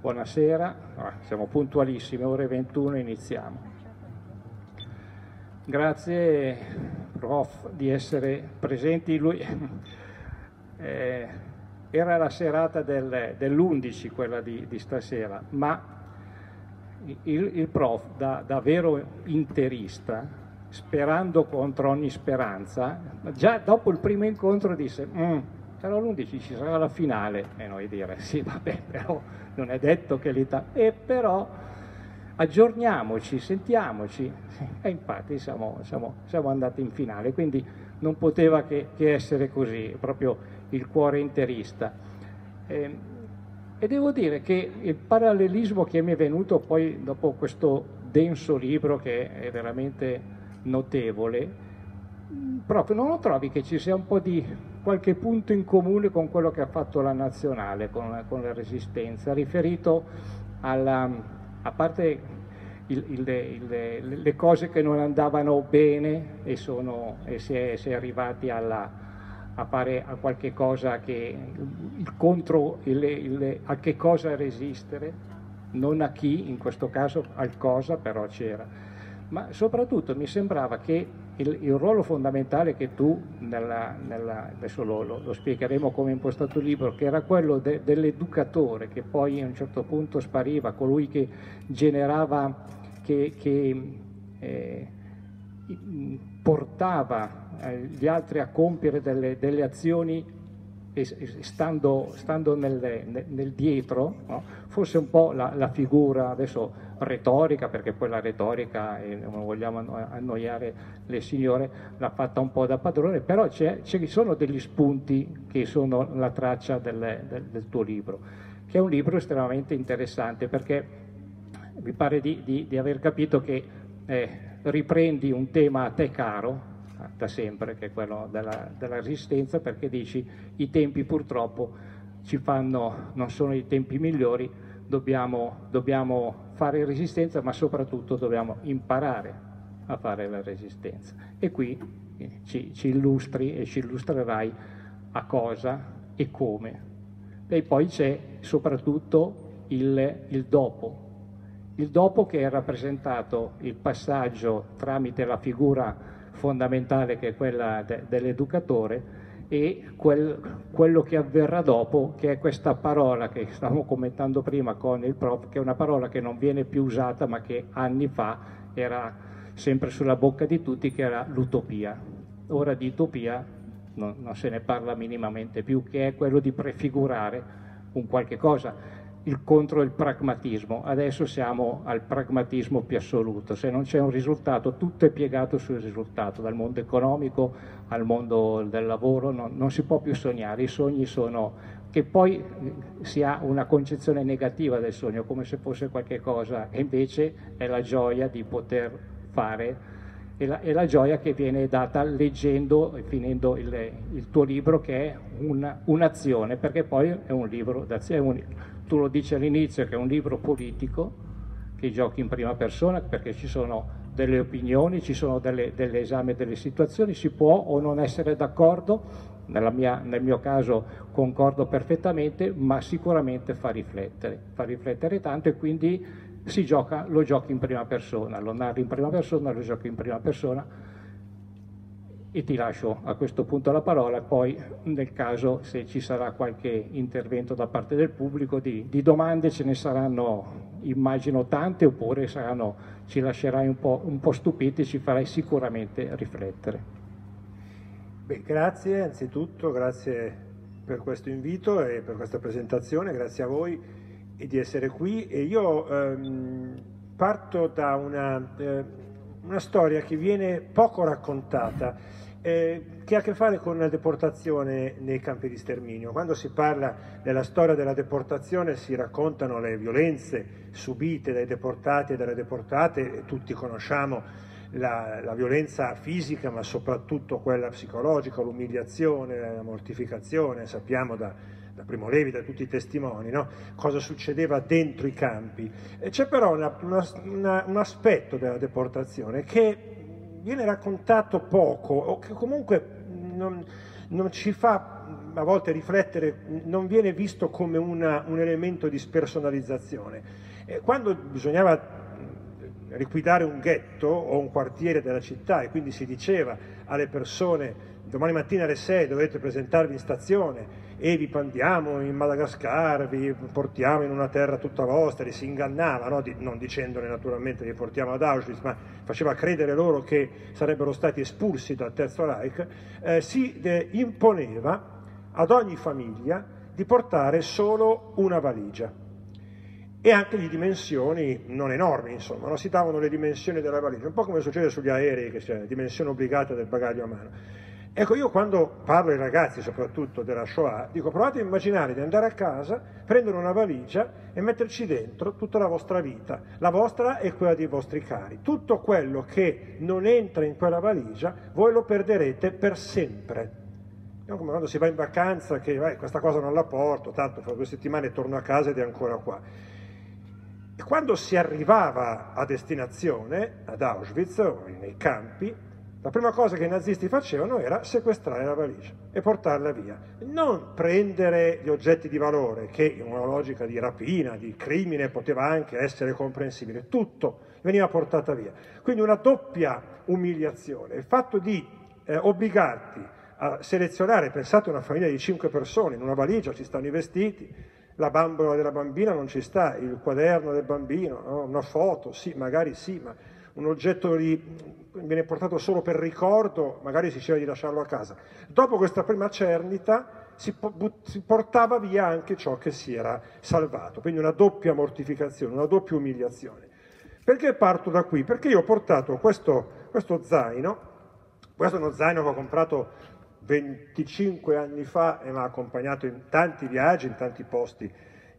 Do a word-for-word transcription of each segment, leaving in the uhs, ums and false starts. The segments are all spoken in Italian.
buonasera, ah, siamo puntualissimi, ore ventuno iniziamo. Grazie prof di essere presenti. Lui, eh, era la serata del, dell'undici quella di, di stasera, ma il, il prof da, da vero interista, sperando contro ogni speranza, già dopo il primo incontro disse mm, però l'undici ci sarà la finale, e noi dire sì vabbè, però non è detto che l'Italia, e però aggiorniamoci, sentiamoci, e infatti siamo, siamo, siamo andati in finale, quindi non poteva che, che essere così, proprio il cuore interista. Eh, e devo dire che il parallelismo che mi è venuto poi dopo questo denso libro, che è veramente notevole, proprio non lo trovi che ci sia un po' di qualche punto in comune con quello che ha fatto la nazionale, con, con la Resistenza, riferito alla, a parte il, il, il, le cose che non andavano bene e, sono, e si, è, si è arrivati alla, a fare a qualche cosa che il contro il, il, a che cosa resistere, non a chi, in questo caso al cosa, però c'era. Ma soprattutto mi sembrava che il, il ruolo fondamentale che tu, nella, nella, adesso lo, lo, lo spiegheremo come è impostato il libro, che era quello de, dell'educatore, che poi a un certo punto spariva, colui che generava, che, che eh, portava eh, gli altri a compiere delle, delle azioni e, stando, stando nel, nel, nel dietro, no? Fosse un po' la, la figura adesso retorica, perché poi la retorica, e non vogliamo annoiare le signore, l'ha fatta un po' da padrone, però ci sono degli spunti che sono la traccia del, del, del tuo libro, che è un libro estremamente interessante, perché mi pare di, di, di aver capito che eh, riprendi un tema a te caro da sempre, che è quello della, della resistenza, perché dici i tempi purtroppo ci fanno, non sono i tempi migliori, dobbiamo, dobbiamo fare resistenza, ma soprattutto dobbiamo imparare a fare la resistenza. E qui ci, ci illustri e ci illustrerai a cosa e come. E poi c'è soprattutto il, il dopo, il dopo che è rappresentato il passaggio tramite la figura fondamentale che è quella de, dell'educatore e quel, quello che avverrà dopo, che è questa parola che stavamo commentando prima con il prof, che è una parola che non viene più usata ma che anni fa era sempre sulla bocca di tutti, che era l'utopia. Ora di utopia non, non se ne parla minimamente più, che è quello di prefigurare un qualche cosa, il contro il pragmatismo. Adesso siamo al pragmatismo più assoluto, se non c'è un risultato tutto è piegato sul risultato, dal mondo economico al mondo del lavoro, non, non si può più sognare, i sogni sono, che poi si ha una concezione negativa del sogno come se fosse qualche cosa, e invece è la gioia di poter fare, e la, e la gioia che viene data leggendo e finendo il, il tuo libro, che è una, un'azione, perché poi è un libro d'azione. Tu lo dici all'inizio che è un libro politico, che giochi in prima persona, perché ci sono delle opinioni, ci sono delle, delle esami delle situazioni, si può o non essere d'accordo, nella mia, nel mio caso concordo perfettamente, ma sicuramente fa riflettere, fa riflettere tanto, e quindi si gioca, lo giochi in prima persona, lo narri in prima persona, lo giochi in prima persona. E ti lascio a questo punto la parola, poi nel caso se ci sarà qualche intervento da parte del pubblico, di, di domande ce ne saranno, immagino, tante, oppure saranno, ci lascerai un po', un po' stupiti, ci farai sicuramente riflettere. Beh, grazie anzitutto, grazie per questo invito e per questa presentazione, grazie a voi e di essere qui. E io ehm, parto da una, eh, una storia che viene poco raccontata, Eh, che ha a che fare con la deportazione nei campi di sterminio. Quando si parla della storia della deportazione si raccontano le violenze subite dai deportati e dalle deportate, e tutti conosciamo la, la violenza fisica, ma soprattutto quella psicologica, l'umiliazione, la mortificazione. Sappiamo da, da Primo Levi, da tutti i testimoni, no? Cosa succedeva dentro i campi. E c'è però una, una, una, un aspetto della deportazione che viene raccontato poco, o che comunque non, non ci fa a volte riflettere, non viene visto come una, un elemento di spersonalizzazione. E quando bisognava liquidare un ghetto o un quartiere della città e quindi si diceva alle persone domani mattina alle sei dovete presentarvi in stazione e vi mandiamo in Madagascar, vi portiamo in una terra tutta vostra, e si ingannava, no? Di, non dicendone naturalmente vi portiamo ad Auschwitz, ma faceva credere loro che sarebbero stati espulsi dal Terzo Reich, eh, si eh, imponeva ad ogni famiglia di portare solo una valigia e anche di dimensioni non enormi, insomma, no? Si davano le dimensioni della valigia, un po' come succede sugli aerei, che c'è la dimensione obbligata del bagaglio a mano. Ecco, io quando parlo ai ragazzi, soprattutto della Shoah, dico provate a immaginare di andare a casa, prendere una valigia e metterci dentro tutta la vostra vita, la vostra e quella dei vostri cari. Tutto quello che non entra in quella valigia voi lo perderete per sempre. Non come quando si va in vacanza che vai, questa cosa non la porto, tanto fra due settimane torno a casa ed è ancora qua. E quando si arrivava a destinazione, ad Auschwitz o nei campi, la prima cosa che i nazisti facevano era sequestrare la valigia e portarla via. Non prendere gli oggetti di valore, che in una logica di rapina, di crimine, poteva anche essere comprensibile. Tutto veniva portata via. Quindi una doppia umiliazione. Il fatto di eh, obbligarti a selezionare, pensate a una famiglia di cinque persone, in una valigia ci stanno i vestiti, la bambola della bambina non ci sta, il quaderno del bambino, no? Una foto, sì, magari sì, ma un oggetto di, viene portato solo per ricordo, magari si diceva di lasciarlo a casa. Dopo questa prima cernita si, si portava via anche ciò che si era salvato, quindi una doppia mortificazione, una doppia umiliazione. Perché parto da qui? Perché io ho portato questo, questo zaino, questo è uno zaino che ho comprato venticinque anni fa e mi ha accompagnato in tanti viaggi, in tanti posti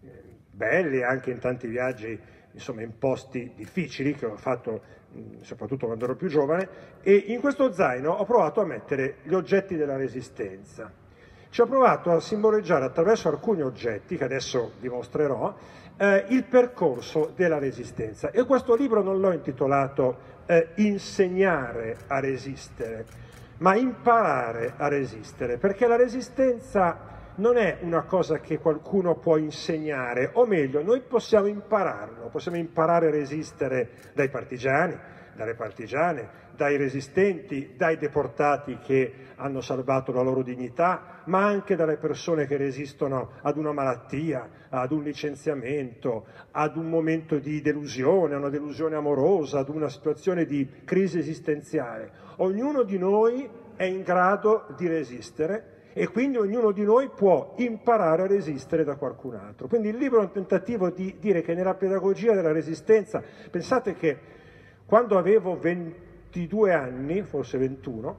belli, anche in tanti viaggi, insomma, in posti difficili che ho fatto soprattutto quando ero più giovane, e in questo zaino ho provato a mettere gli oggetti della Resistenza. Ci ho provato a simboleggiare attraverso alcuni oggetti, che adesso vi mostrerò, eh, il percorso della Resistenza. E questo libro non l'ho intitolato eh, Insegnare a resistere, ma Imparare a resistere, perché la Resistenza non è una cosa che qualcuno può insegnare, o meglio, noi possiamo impararlo, possiamo imparare a resistere dai partigiani, dalle partigiane, dai resistenti, dai deportati che hanno salvato la loro dignità, ma anche dalle persone che resistono ad una malattia, ad un licenziamento, ad un momento di delusione, a una delusione amorosa, ad una situazione di crisi esistenziale. Ognuno di noi è in grado di resistere e quindi ognuno di noi può imparare a resistere da qualcun altro. Quindi il libro è un tentativo di dire che nella pedagogia della resistenza, pensate che quando avevo ventidue anni, forse ventuno,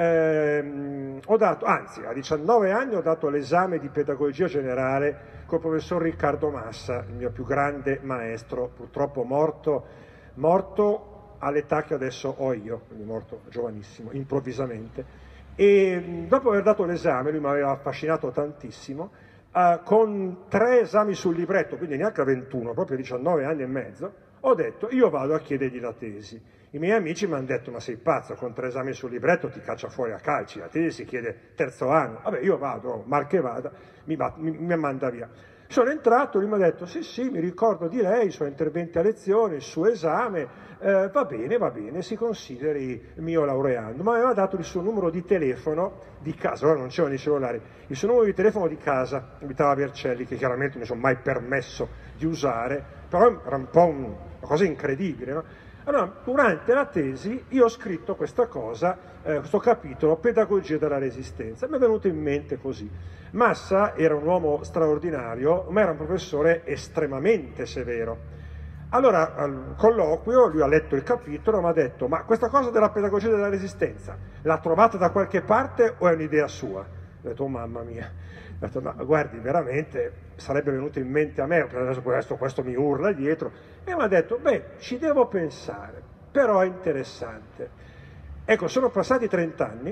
ehm, ho dato, anzi a diciannove anni ho dato l'esame di pedagogia generale col professor Riccardo Massa, il mio più grande maestro, purtroppo morto, morto all'età che adesso ho io, quindi morto giovanissimo, improvvisamente. E dopo aver dato l'esame, lui mi aveva affascinato tantissimo, eh, con tre esami sul libretto, quindi neanche a ventuno, proprio a diciannove anni e mezzo, ho detto io vado a chiedergli la tesi. I miei amici mi hanno detto ma sei pazzo, con tre esami sul libretto ti caccia fuori a calci, la tesi si chiede terzo anno. Vabbè, io vado, mal che vada, mi, mi, mi manda via. Sono entrato, lui mi ha detto sì sì, mi ricordo di lei, i suoi interventi a lezione, il suo esame, eh, va bene, va bene, si consideri mio laureando. Ma aveva dato il suo numero di telefono di casa, ora non c'erano i cellulari, il suo numero di telefono di casa, abitava a Vercelli, che chiaramente non mi sono mai permesso di usare, però era un po' un, una cosa incredibile, no? Allora, durante la tesi io ho scritto questa cosa, eh, questo capitolo, Pedagogia della Resistenza. Mi è venuto in mente così. Massa era un uomo straordinario, ma era un professore estremamente severo. Allora, al colloquio, lui ha letto il capitolo e mi ha detto ma questa cosa della pedagogia della resistenza l'ha trovata da qualche parte o è un'idea sua? Ho detto, oh, mamma mia. Ho detto, ma guardi, veramente sarebbe venuto in mente a me, adesso questo, questo mi urla dietro. E mi ha detto, beh, ci devo pensare, però è interessante. Ecco, sono passati trent'anni,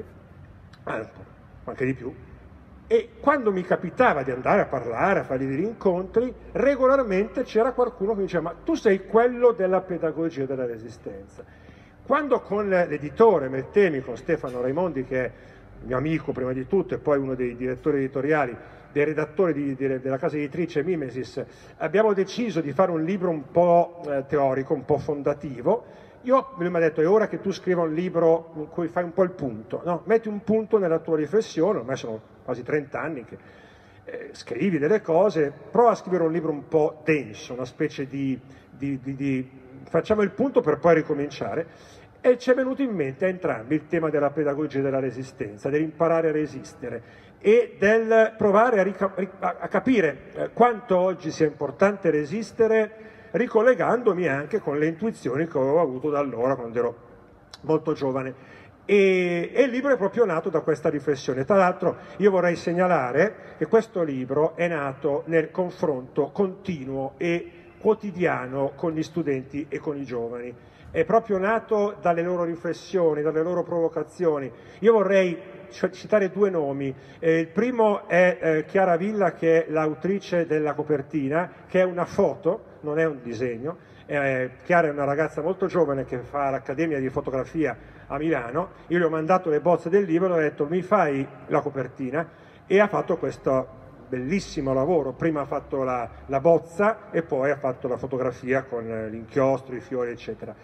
anche di più, e quando mi capitava di andare a parlare, a fare degli incontri, regolarmente c'era qualcuno che mi diceva, ma tu sei quello della pedagogia della resistenza. Quando con l'editore Meltemi, con Stefano Raimondi, che è mio amico prima di tutto e poi uno dei direttori editoriali, dei redattori di, di, della casa editrice Mimesis, abbiamo deciso di fare un libro un po' eh, teorico, un po' fondativo. Io, lui mi ha detto, è ora che tu scriva un libro in cui fai un po' il punto, no? Metti un punto nella tua riflessione, ormai sono quasi trenta anni che eh, scrivi delle cose, prova a scrivere un libro un po' denso, una specie di, di, di, di facciamo il punto per poi ricominciare. E ci è venuto in mente a entrambi il tema della pedagogia della resistenza, dell'imparare a resistere e del provare a, rica- a capire eh, quanto oggi sia importante resistere, ricollegandomi anche con le intuizioni che avevo avuto da allora, quando ero molto giovane. E, e il libro è proprio nato da questa riflessione. Tra l'altro io vorrei segnalare che questo libro è nato nel confronto continuo e quotidiano con gli studenti e con i giovani. È proprio nato dalle loro riflessioni, dalle loro provocazioni. Io vorrei citare due nomi. Eh, il primo è eh, Chiara Villa, che è l'autrice della copertina, che è una foto, non è un disegno. Eh, Chiara è una ragazza molto giovane che fa l'Accademia di Fotografia a Milano. Io le ho mandato le bozze del libro e ho detto mi fai la copertina, e ha fatto questo bellissimo lavoro. Prima ha fatto la, la bozza e poi ha fatto la fotografia con l'inchiostro, i fiori eccetera.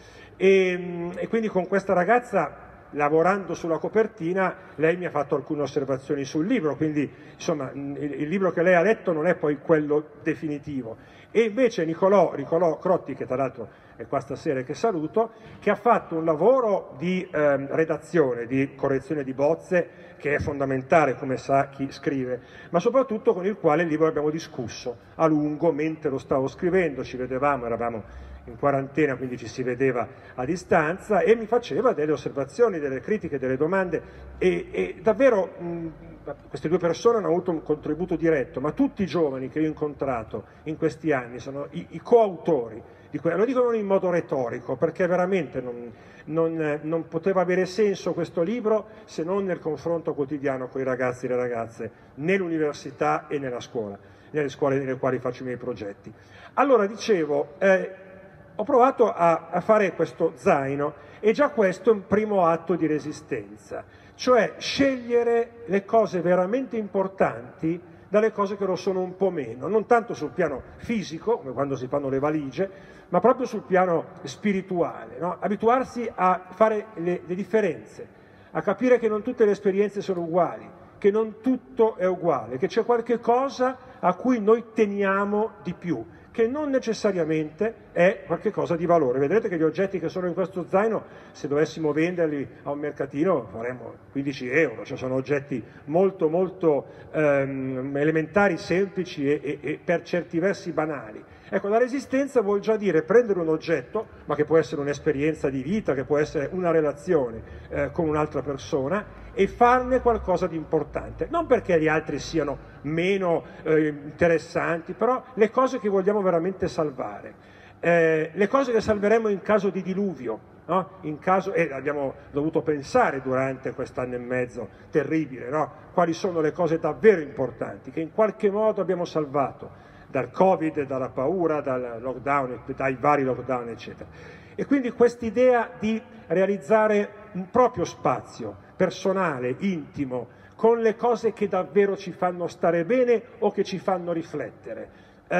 E, e quindi con questa ragazza, lavorando sulla copertina, lei mi ha fatto alcune osservazioni sul libro, quindi insomma il, il libro che lei ha letto non è poi quello definitivo. E invece Nicolò, Nicolò Crotti, che tra l'altro è qua stasera e che saluto, che ha fatto un lavoro di eh, redazione, di correzione di bozze, che è fondamentale, come sa chi scrive, ma soprattutto con il quale il libro abbiamo discusso a lungo mentre lo stavo scrivendo. Ci vedevamo, eravamo in quarantena, quindi ci si vedeva a distanza, e mi faceva delle osservazioni, delle critiche, delle domande, e, e davvero mh, queste due persone hanno avuto un contributo diretto, ma tutti i giovani che io ho incontrato in questi anni sono i, i coautori di que- lo dicono in modo retorico, perché veramente non, non, non poteva avere senso questo libro se non nel confronto quotidiano con i ragazzi e le ragazze nell'università e nella scuola, nelle scuole nelle quali faccio i miei progetti. Allora, dicevo, eh, ho provato a, a fare questo zaino, e già questo è un primo atto di resistenza, cioè scegliere le cose veramente importanti dalle cose che lo sono un po' meno, non tanto sul piano fisico, come quando si fanno le valigie, ma proprio sul piano spirituale, no? Abituarsi a fare le, le differenze, a capire che non tutte le esperienze sono uguali, che non tutto è uguale, che c'è qualche cosa a cui noi teniamo di più, che non necessariamente è qualcosa di valore. Vedrete che gli oggetti che sono in questo zaino, se dovessimo venderli a un mercatino, faremmo quindici euro, cioè sono oggetti molto molto ehm, elementari, semplici e, e, e per certi versi banali. Ecco, la resistenza vuol già dire prendere un oggetto, ma che può essere un'esperienza di vita, che può essere una relazione eh, con un'altra persona, e farne qualcosa di importante, non perché gli altri siano meno eh, interessanti, però le cose che vogliamo veramente salvare, eh, le cose che salveremo in caso di diluvio, no? In caso, e abbiamo dovuto pensare durante quest'anno e mezzo terribile, no? Quali sono le cose davvero importanti che in qualche modo abbiamo salvato dal Covid, dalla paura, dal lockdown, dai vari lockdown eccetera. E quindi quest'idea di realizzare un proprio spazio personale, intimo, con le cose che davvero ci fanno stare bene o che ci fanno riflettere.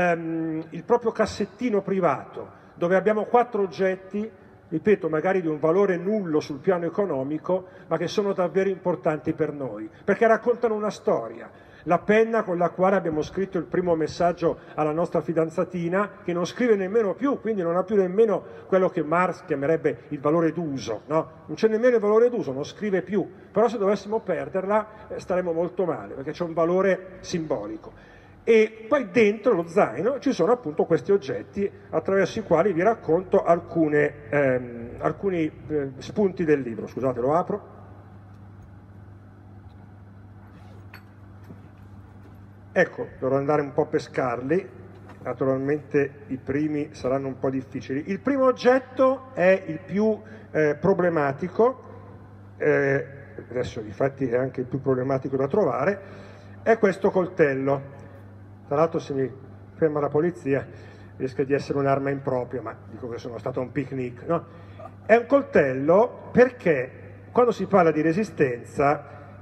Um, il proprio cassettino privato, dove abbiamo quattro oggetti, ripeto, magari di un valore nullo sul piano economico, ma che sono davvero importanti per noi, perché raccontano una storia. La penna con la quale abbiamo scritto il primo messaggio alla nostra fidanzatina, che non scrive nemmeno più, quindi non ha più nemmeno quello che Marx chiamerebbe il valore d'uso, no? Non c'è nemmeno il valore d'uso, non scrive più, però se dovessimo perderla eh, staremmo molto male, perché c'è un valore simbolico. E poi dentro lo zaino ci sono appunto questi oggetti attraverso i quali vi racconto alcune, ehm, alcuni eh, spunti del libro. Scusate, lo apro. Ecco, dovrò andare un po' a pescarli, naturalmente i primi saranno un po' difficili. Il primo oggetto è il più eh, problematico, eh, adesso infatti è anche il più problematico da trovare, è questo coltello. Tra l'altro, se mi ferma la polizia rischia di essere un'arma impropria, ma dico che sono stato a un picnic, no? È un coltello perché quando si parla di resistenza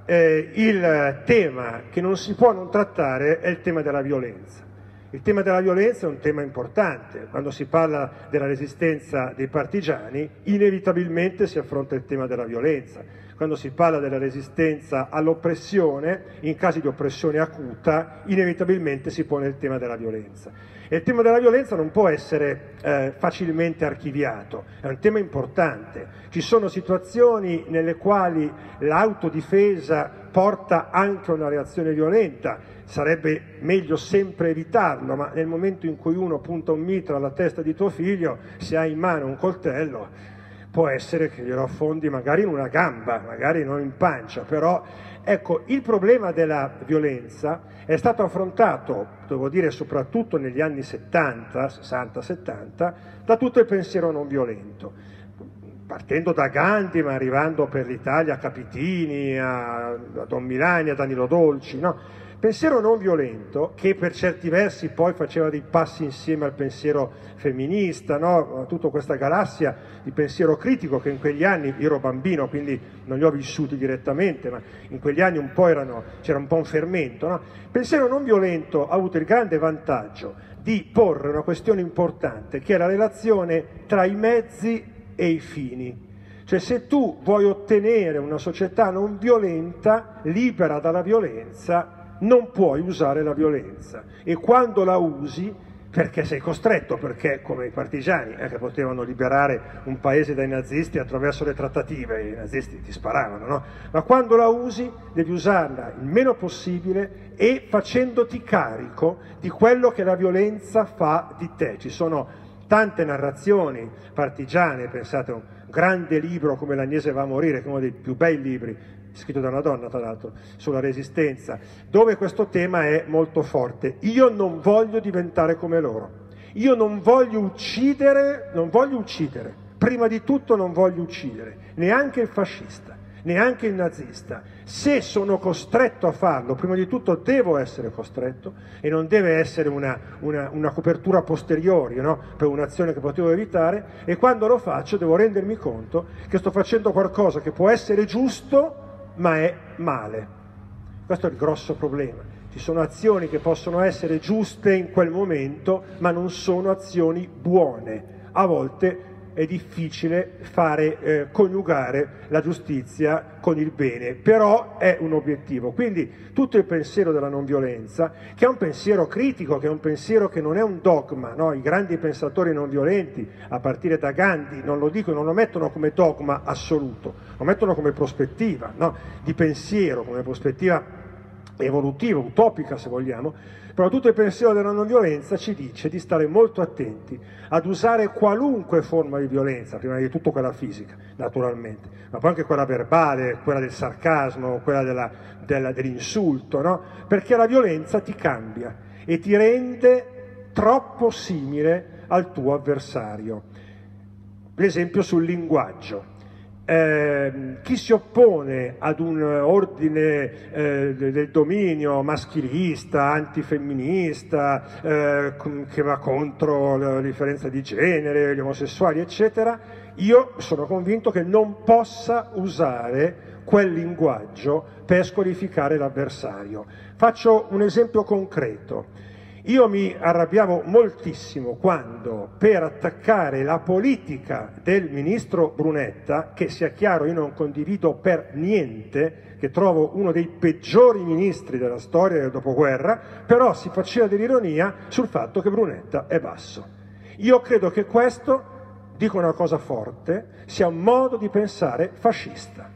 eh, il tema che non si può non trattare è il tema della violenza. Il tema della violenza è un tema importante. Quando si parla della resistenza dei partigiani, inevitabilmente si affronta il tema della violenza. Quando si parla della resistenza all'oppressione, in casi di oppressione acuta, inevitabilmente si pone il tema della violenza. E il tema della violenza non può essere eh, facilmente archiviato, è un tema importante. Ci sono situazioni nelle quali l'autodifesa porta anche a una reazione violenta, sarebbe meglio sempre evitarlo, ma nel momento in cui uno punta un mitra alla testa di tuo figlio, se hai in mano un coltello, può essere che glielo affondi magari in una gamba, magari non in pancia, però ecco, il problema della violenza è stato affrontato, devo dire soprattutto negli anni settanta, sessanta settanta, da tutto il pensiero non violento, partendo da Gandhi ma arrivando per l'Italia a Capitini, a, a Don Milani, a Danilo Dolci, no? Pensiero non violento che per certi versi poi faceva dei passi insieme al pensiero femminista, no? Tutta questa galassia di pensiero critico che in quegli anni, io ero bambino quindi non li ho vissuti direttamente, ma in quegli anni un po' erano, c'era un po' un fermento, no? Pensiero non violento ha avuto il grande vantaggio di porre una questione importante che è la relazione tra i mezzi e i fini. Cioè se tu vuoi ottenere una società non violenta, libera dalla violenza, non puoi usare la violenza, e quando la usi, perché sei costretto, perché come i partigiani eh, che potevano liberare un paese dai nazisti attraverso le trattative, i nazisti ti sparavano, no? Ma quando la usi devi usarla il meno possibile e facendoti carico di quello che la violenza fa di te. Ci sono tante narrazioni partigiane, pensate a un grande libro come L'Agnese va a morire, che è uno dei più bei libri, scritto da una donna tra l'altro, sulla resistenza, dove questo tema è molto forte. Io non voglio diventare come loro, io non voglio uccidere, non voglio uccidere, prima di tutto non voglio uccidere, neanche il fascista, neanche il nazista. Se sono costretto a farlo, prima di tutto devo essere costretto e non deve essere una, una, una copertura a posteriori, no? Per un'azione che potevo evitare, e quando lo faccio devo rendermi conto che sto facendo qualcosa che può essere giusto ma è male. Questo è il grosso problema. Ci sono azioni che possono essere giuste in quel momento, ma non sono azioni buone. A volte è difficile fare eh, coniugare la giustizia con il bene, però è un obiettivo. Quindi tutto il pensiero della non violenza, che è un pensiero critico, che è un pensiero che non è un dogma, no? I grandi pensatori non violenti, a partire da Gandhi, non lo dicono, non lo mettono come dogma assoluto, lo mettono come prospettiva, no? Di pensiero, come prospettiva evolutiva, utopica se vogliamo. Però tutto il pensiero della non violenza ci dice di stare molto attenti ad usare qualunque forma di violenza, prima di tutto quella fisica, naturalmente, ma poi anche quella verbale, quella del sarcasmo, quella della, della, dell'insulto, no? Perché la violenza ti cambia e ti rende troppo simile al tuo avversario. L'esempio sul linguaggio. Eh, chi si oppone ad un ordine eh, del dominio maschilista, antifemminista, eh, che va contro la differenza di genere, gli omosessuali, eccetera, io sono convinto che non possa usare quel linguaggio per squalificare l'avversario. Faccio un esempio concreto. Io mi arrabbiavo moltissimo quando, per attaccare la politica del ministro Brunetta, che sia chiaro io non condivido per niente, che trovo uno dei peggiori ministri della storia del dopoguerra, però si faceva dell'ironia sul fatto che Brunetta è basso. Io credo che questo, dico una cosa forte, sia un modo di pensare fascista,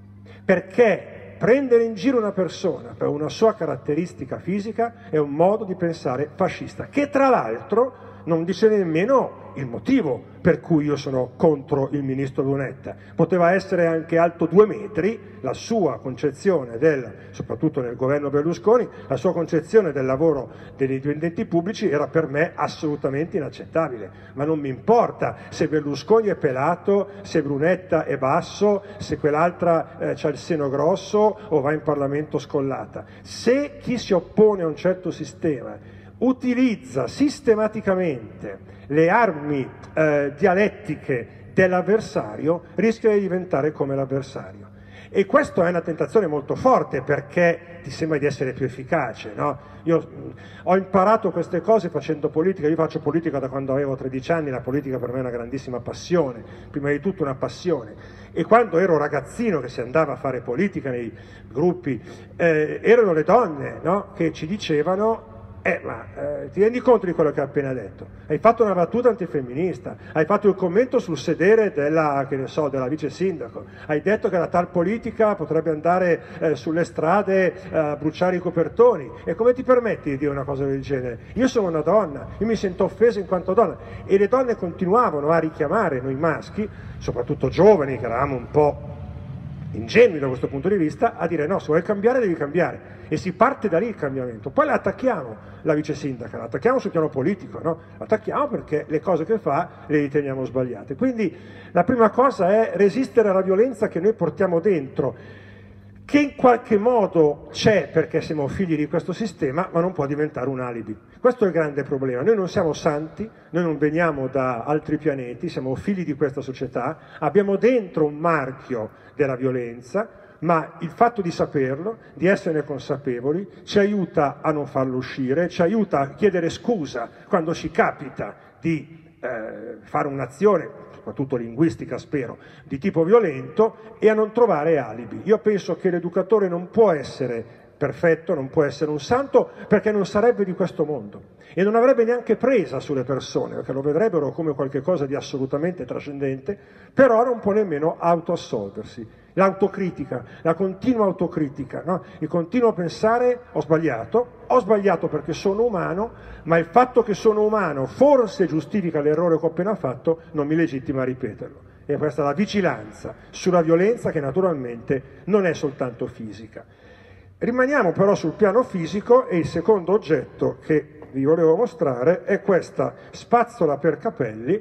perché prendere in giro una persona per una sua caratteristica fisica è un modo di pensare fascista, che tra l'altro non dice nemmeno il motivo per cui io sono contro il ministro Brunetta. Poteva essere anche alto due metri, la sua concezione del, soprattutto nel governo Berlusconi, la sua concezione del lavoro dei dipendenti pubblici era per me assolutamente inaccettabile, ma non mi importa se Berlusconi è pelato, se Brunetta è basso, se quell'altra eh, ha il seno grosso o va in Parlamento scollata. Se chi si oppone a un certo sistema utilizza sistematicamente le armi eh, dialettiche dell'avversario, rischia di diventare come l'avversario. E questa è una tentazione molto forte perché ti sembra di essere più efficace, no? Io mh, ho imparato queste cose facendo politica, io faccio politica da quando avevo tredici anni, la politica per me è una grandissima passione, prima di tutto una passione. E quando ero ragazzino che si andava a fare politica nei gruppi, eh, erano le donne, no? Che ci dicevano Eh, ma eh, ti rendi conto di quello che hai appena detto? Hai fatto una battuta antifemminista, hai fatto il commento sul sedere della, che ne so, della vice sindaco, hai detto che la tal politica potrebbe andare eh, sulle strade eh, a bruciare i copertoni. E come ti permetti di dire una cosa del genere? Io sono una donna, io mi sento offesa in quanto donna. E le donne continuavano a richiamare noi maschi, soprattutto giovani, che eravamo un po' ingenui da questo punto di vista, a dire no, se vuoi cambiare devi cambiare. E si parte da lì il cambiamento. Poi la attacchiamo, la vice sindaca, la attacchiamo sul piano politico, no? La attacchiamo perché le cose che fa le riteniamo sbagliate. Quindi la prima cosa è resistere alla violenza che noi portiamo dentro, che in qualche modo c'è perché siamo figli di questo sistema, ma non può diventare un alibi. Questo è il grande problema. Noi non siamo santi, noi non veniamo da altri pianeti, siamo figli di questa società, abbiamo dentro un marchio della violenza, ma il fatto di saperlo, di esserne consapevoli, ci aiuta a non farlo uscire, ci aiuta a chiedere scusa quando ci capita di eh, fare un'azione, soprattutto linguistica spero, di tipo violento, e a non trovare alibi. Io penso che l'educatore non può essere perfetto, non può essere un santo, perché non sarebbe di questo mondo e non avrebbe neanche presa sulle persone, perché lo vedrebbero come qualcosa di assolutamente trascendente, però non può nemmeno autoassolversi. L'autocritica, la continua autocritica, no? Il continuo pensare ho sbagliato, ho sbagliato perché sono umano, ma il fatto che sono umano forse giustifica l'errore che ho appena fatto, non mi legittima a ripeterlo. E questa è la vigilanza sulla violenza, che naturalmente non è soltanto fisica. Rimaniamo però sul piano fisico, e il secondo oggetto che vi volevo mostrare è questa spazzola per capelli.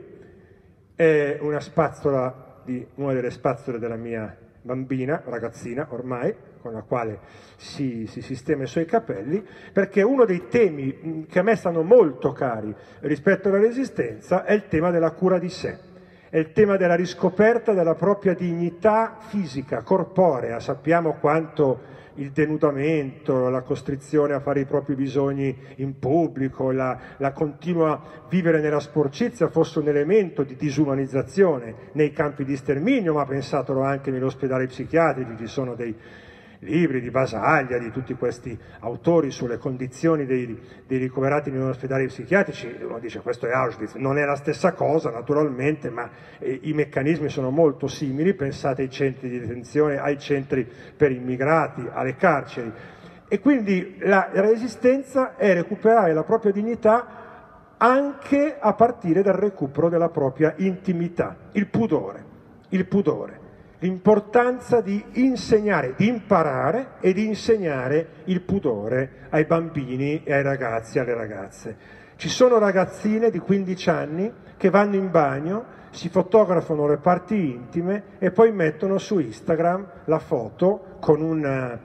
È una spazzola di una delle spazzole della mia bambina, ragazzina ormai, con la quale si, si sistema i suoi capelli, perché uno dei temi che a me stanno molto cari rispetto alla resistenza è il tema della cura di sé, è il tema della riscoperta della propria dignità fisica, corporea. Sappiamo quanto il denudamento, la costrizione a fare i propri bisogni in pubblico, la, la continua vivere nella sporcizia fosse un elemento di disumanizzazione nei campi di sterminio, ma pensatelo anche negli ospedali psichiatrici, ci sono dei libri di Basaglia, di tutti questi autori sulle condizioni dei, dei ricoverati negli ospedali psichiatrici. Uno dice questo è Auschwitz, non è la stessa cosa naturalmente, ma eh, i meccanismi sono molto simili. Pensate ai centri di detenzione, ai centri per immigrati, alle carceri. E quindi la resistenza è recuperare la propria dignità anche a partire dal recupero della propria intimità, il pudore, il pudore. L'importanza di insegnare, di imparare e di insegnare il pudore ai bambini e ai ragazzi e alle ragazze. Ci sono ragazzine di quindici anni che vanno in bagno, si fotografano le parti intime e poi mettono su Instagram la foto con un,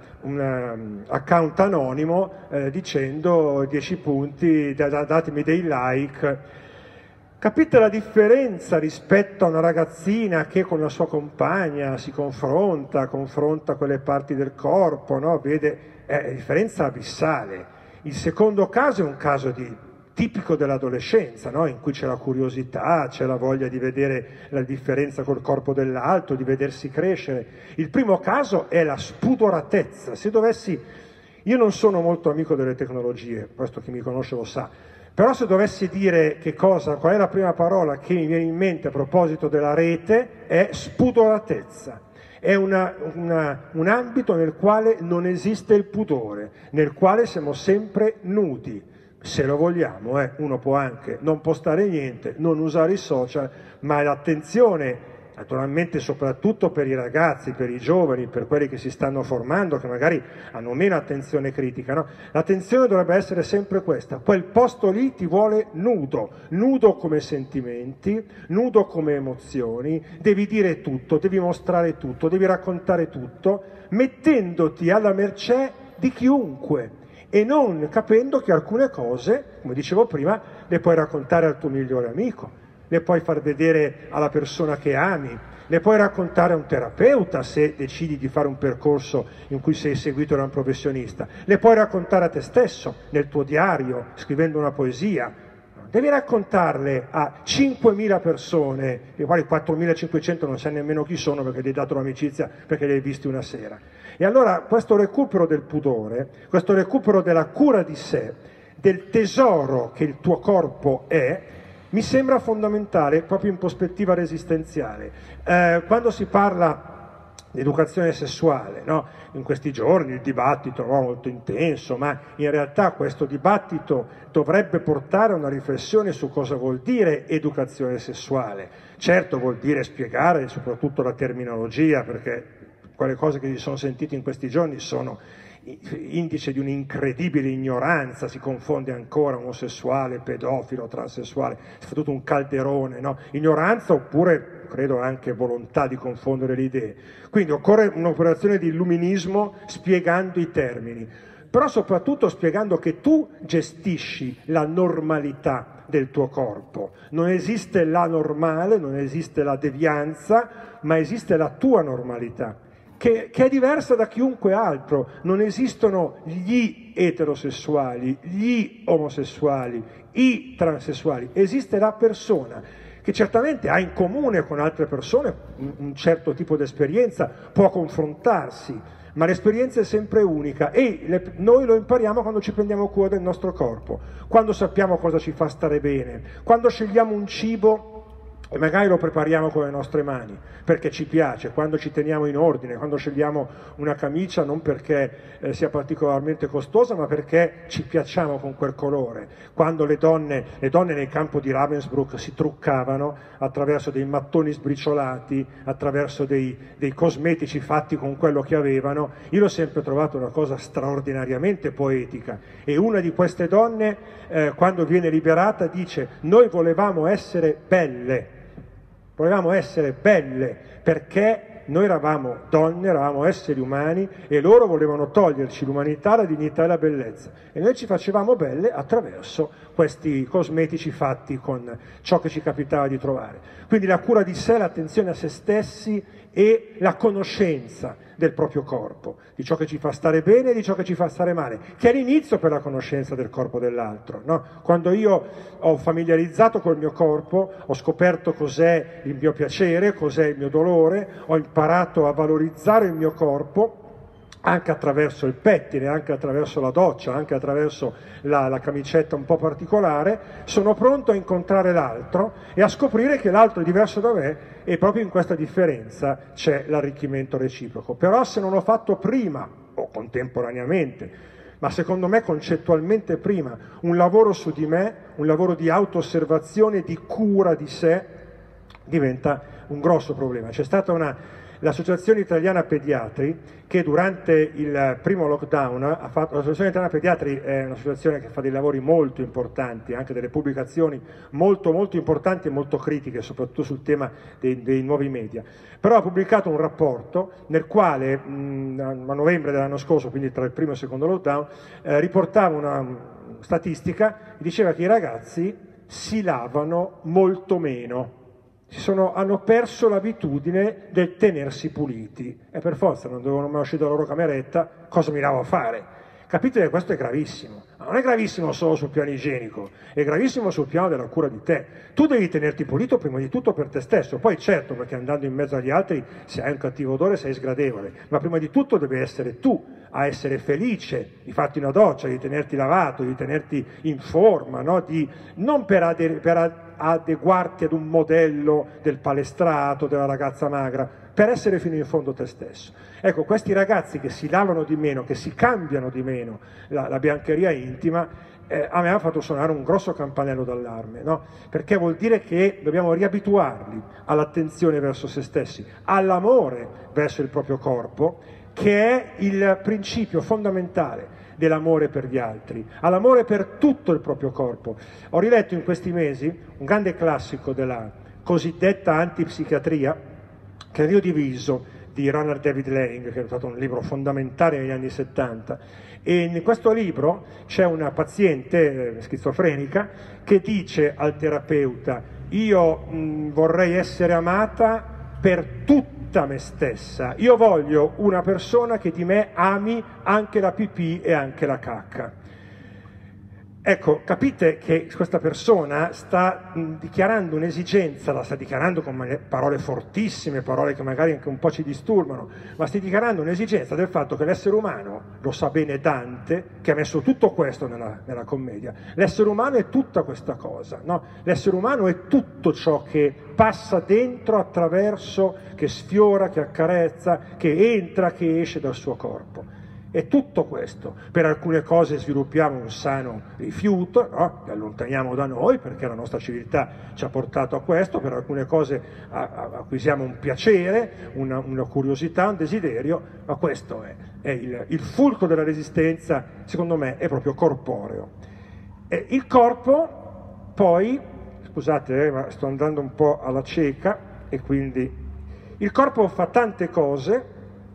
un account anonimo eh, dicendo dieci punti, datemi dei like. Capite la differenza rispetto a una ragazzina che con la sua compagna si confronta, confronta quelle parti del corpo, no? Vede, è differenza abissale. Il secondo caso è un caso di, tipico dell'adolescenza, no? In cui c'è la curiosità, c'è la voglia di vedere la differenza col corpo dell'altro, di vedersi crescere. Il primo caso è la spudoratezza. Se dovessi, io non sono molto amico delle tecnologie, questo chi mi conosce lo sa, però se dovessi dire che cosa, qual è la prima parola che mi viene in mente a proposito della rete, è spudoratezza. È una, una, un ambito nel quale non esiste il pudore, nel quale siamo sempre nudi. Se lo vogliamo, eh, uno può anche non postare niente, non usare i social, ma l'attenzione, naturalmente soprattutto per i ragazzi, per i giovani, per quelli che si stanno formando, che magari hanno meno attenzione critica, no? L'attenzione dovrebbe essere sempre questa: quel posto lì ti vuole nudo, nudo come sentimenti, nudo come emozioni, devi dire tutto, devi mostrare tutto, devi raccontare tutto, mettendoti alla mercé di chiunque e non capendo che alcune cose, come dicevo prima, le puoi raccontare al tuo migliore amico. le puoi far vedere alla persona che ami, le puoi raccontare a un terapeuta se decidi di fare un percorso in cui sei seguito da un professionista, le puoi raccontare a te stesso nel tuo diario, scrivendo una poesia. Devi raccontarle a cinquemila persone, le quali quattromilacinquecento non sai nemmeno chi sono perché gli hai dato l'amicizia, perché li hai visti una sera. E allora questo recupero del pudore, questo recupero della cura di sé, del tesoro che il tuo corpo è, mi sembra fondamentale proprio in prospettiva resistenziale. Eh, quando si parla di educazione sessuale, no? In questi giorni il dibattito è molto intenso, ma in realtà questo dibattito dovrebbe portare a una riflessione su cosa vuol dire educazione sessuale. Certo vuol dire spiegare soprattutto la terminologia, perché quelle cose che si sono sentite in questi giorni sono indice di un'incredibile ignoranza, si confonde ancora omosessuale, pedofilo, transessuale, è fatto tutto un calderone, no? Ignoranza oppure, credo, anche volontà di confondere le idee. Quindi occorre un'operazione di illuminismo spiegando i termini, però soprattutto spiegando che tu gestisci la normalità del tuo corpo. Non esiste la normale, non esiste la devianza, ma esiste la tua normalità. Che, che è diversa da chiunque altro. Non esistono gli eterosessuali, gli omosessuali, i transessuali, esiste la persona che certamente ha in comune con altre persone un, un certo tipo di esperienza, può confrontarsi, ma l'esperienza è sempre unica e le, noi lo impariamo quando ci prendiamo cura del nostro corpo, quando sappiamo cosa ci fa stare bene, quando scegliamo un cibo e magari lo prepariamo con le nostre mani, perché ci piace, quando ci teniamo in ordine, quando scegliamo una camicia non perché eh, sia particolarmente costosa, ma perché ci piacciamo con quel colore, quando le donne, le donne nel campo di Ravensbrück si truccavano attraverso dei mattoni sbriciolati, attraverso dei, dei cosmetici fatti con quello che avevano. Io l'ho sempre trovato una cosa straordinariamente poetica, e una di queste donne eh, quando viene liberata dice: noi volevamo essere belle, volevamo essere belle perché noi eravamo donne, eravamo esseri umani e loro volevano toglierci l'umanità, la dignità e la bellezza, e noi ci facevamo belle attraverso questi cosmetici fatti con ciò che ci capitava di trovare. Quindi la cura di sé, l'attenzione a se stessi e la conoscenza del proprio corpo, di ciò che ci fa stare bene e di ciò che ci fa stare male, che è l'inizio per la conoscenza del corpo dell'altro, no? Quando io ho familiarizzato col mio corpo, ho scoperto cos'è il mio piacere, cos'è il mio dolore, ho imparato a valorizzare il mio corpo, anche attraverso il pettine, anche attraverso la doccia, anche attraverso la, la camicetta un po' particolare, sono pronto a incontrare l'altro e a scoprire che l'altro è diverso da me, e proprio in questa differenza c'è l'arricchimento reciproco. Però se non ho fatto prima, o contemporaneamente, ma secondo me concettualmente prima, un lavoro su di me, un lavoro di auto-osservazione, di cura di sé, diventa un grosso problema. C'è stata una... L'Associazione Italiana Pediatri, che durante il primo lockdown ha fatto, l'Associazione Italiana Pediatri è un'associazione che fa dei lavori molto importanti, anche delle pubblicazioni molto molto importanti e molto critiche, soprattutto sul tema dei, dei nuovi media, però ha pubblicato un rapporto nel quale mh, a novembre dell'anno scorso, quindi tra il primo e il secondo lockdown, eh, riportava una um, statistica che diceva che i ragazzi si lavano molto meno. Si sono, hanno perso l'abitudine del tenersi puliti, e per forza non devono mai uscire dalla loro cameretta, cosa mi lavo a fare? Capite che questo è gravissimo, ma non è gravissimo solo sul piano igienico, è gravissimo sul piano della cura di te. Tu devi tenerti pulito prima di tutto per te stesso, poi certo, perché andando in mezzo agli altri, se hai un cattivo odore sei sgradevole, ma prima di tutto devi essere tu a essere felice di farti una doccia, di tenerti lavato, di tenerti in forma, no? Di, non per, ade- per adeguarti ad un modello del palestrato, della ragazza magra, per essere fino in fondo te stesso. Ecco, questi ragazzi che si lavano di meno, che si cambiano di meno la, la biancheria intima, eh, a me ha fatto suonare un grosso campanello d'allarme, no? Perché vuol dire che dobbiamo riabituarli all'attenzione verso se stessi, all'amore verso il proprio corpo, che è il principio fondamentale dell'amore per gli altri, all'amore per tutto il proprio corpo. Ho riletto in questi mesi un grande classico della cosiddetta antipsichiatria, che è Rio Diviso, di Ronald David Lang, che è stato un libro fondamentale negli anni settanta, e in questo libro c'è una paziente eh, schizofrenica che dice al terapeuta: io mh, vorrei essere amata per tutta me stessa, io voglio una persona che di me ami anche la pipì e anche la cacca. Ecco, capite che questa persona sta mh, dichiarando un'esigenza, la sta dichiarando con parole fortissime, parole che magari anche un po' ci disturbano, ma sta dichiarando un'esigenza del fatto che l'essere umano, lo sa bene Dante, che ha messo tutto questo nella, nella commedia, l'essere umano è tutta questa cosa, no? L'essere umano è tutto ciò che passa dentro, attraverso, che sfiora, che accarezza, che entra, che esce dal suo corpo. È tutto questo. Per alcune cose sviluppiamo un sano rifiuto, no? Che allontaniamo da noi perché la nostra civiltà ci ha portato a questo, per alcune cose acquisiamo un piacere, una, una curiosità, un desiderio, ma questo è, è il, il fulcro della resistenza, secondo me, è proprio corporeo. E il corpo poi, scusate, eh, ma sto andando un po' alla cieca, e quindi il corpo fa tante cose,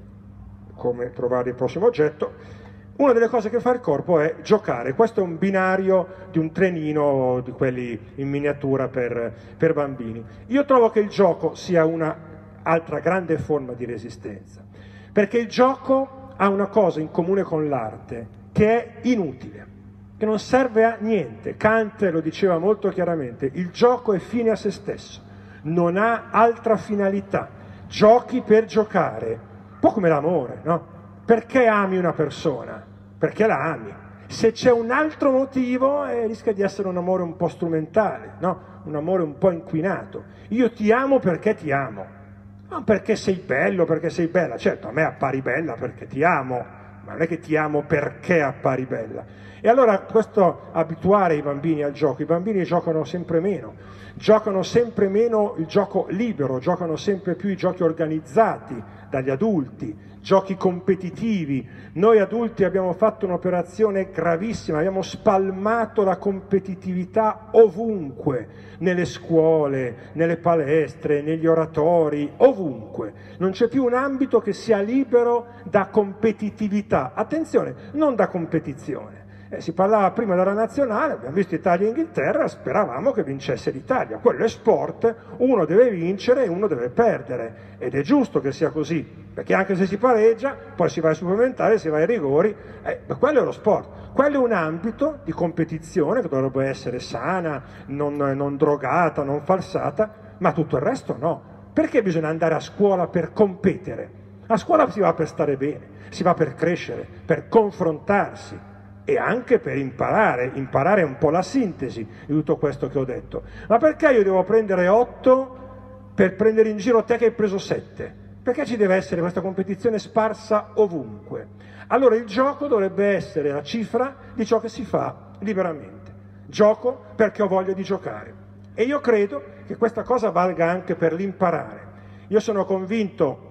come trovare il prossimo oggetto. Una delle cose che fa il corpo è giocare. Questo è un binario di un trenino di quelli in miniatura per, per bambini. Io trovo che il gioco sia una altra grande forma di resistenza, perché il gioco ha una cosa in comune con l'arte, che è inutile, che non serve a niente. Kant lo diceva molto chiaramente: il gioco è fine a se stesso, non ha altra finalità, giochi per giocare. Un po' come l'amore, no? Perché ami una persona? Perché la ami. Se c'è un altro motivo, eh, rischia di essere un amore un po' strumentale, no? Un amore un po' inquinato. Io ti amo perché ti amo, non perché sei bello, perché sei bella. Certo, a me appari bella perché ti amo, ma non è che ti amo perché appari bella. E allora questo abituare i bambini al gioco. I bambini giocano sempre meno, giocano sempre meno il gioco libero, giocano sempre più i giochi organizzati dagli adulti, giochi competitivi. Noi adulti abbiamo fatto un'operazione gravissima, abbiamo spalmato la competitività ovunque, nelle scuole, nelle palestre, negli oratori, ovunque. Non c'è più un ambito che sia libero da competitività. Attenzione, non da competizione. Eh, si parlava prima della nazionale, abbiamo visto Italia e Inghilterra, speravamo che vincesse l'Italia. Quello è sport, uno deve vincere e uno deve perdere, ed è giusto che sia così, perché anche se si pareggia, poi si va ai supplementari, si va ai rigori, eh, quello è lo sport. Quello è un ambito di competizione che dovrebbe essere sana, non, non drogata, non falsata, ma tutto il resto no. Perché bisogna andare a scuola per competere? A scuola si va per stare bene, si va per crescere, per confrontarsi, e anche per imparare, imparare un po' la sintesi di tutto questo che ho detto. Ma perché io devo prendere otto per prendere in giro te che hai preso sette? Perché ci deve essere questa competizione sparsa ovunque? Allora il gioco dovrebbe essere la cifra di ciò che si fa liberamente. Gioco perché ho voglia di giocare. E io credo che questa cosa valga anche per l'imparare. Io sono convinto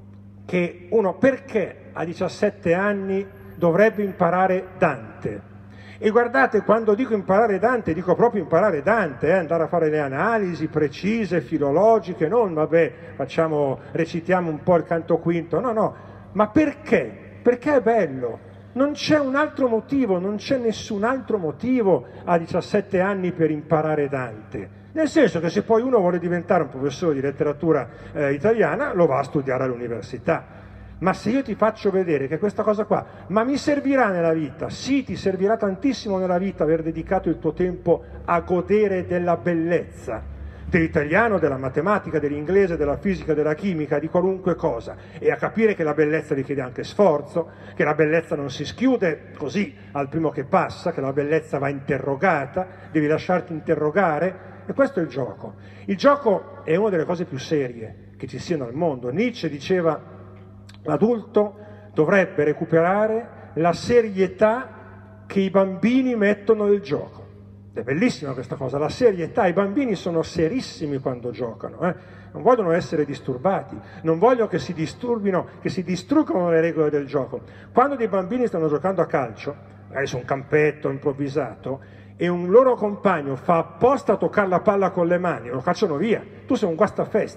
che uno, perché a diciassette anni dovrebbe imparare Dante? E guardate, quando dico imparare Dante, dico proprio imparare Dante, eh, andare a fare le analisi precise, filologiche, non vabbè, facciamo, recitiamo un po' il canto quinto, no, no, ma perché? Perché è bello, non c'è un altro motivo, non c'è nessun altro motivo a diciassette anni per imparare Dante. Nel senso che se poi uno vuole diventare un professore di letteratura eh, italiana, lo va a studiare all'università. Ma se io ti faccio vedere che questa cosa qua, ma mi servirà nella vita? Sì, ti servirà tantissimo nella vita aver dedicato il tuo tempo a godere della bellezza, dell'italiano, della matematica, dell'inglese, della fisica, della chimica, di qualunque cosa, e a capire che la bellezza richiede anche sforzo, che la bellezza non si schiude così al primo che passa, che la bellezza va interrogata, devi lasciarti interrogare, e questo è il gioco. Il gioco è una delle cose più serie che ci siano al mondo. Nietzsche diceva: l'adulto dovrebbe recuperare la serietà che i bambini mettono nel gioco. È bellissima questa cosa, la serietà. I bambini sono serissimi quando giocano, eh? Non vogliono essere disturbati, non vogliono che si disturbino, che si distruggano le regole del gioco. Quando dei bambini stanno giocando a calcio, magari su un campetto improvvisato, e un loro compagno fa apposta a toccare la palla con le mani, lo cacciano via. Tu sei un guastafeste.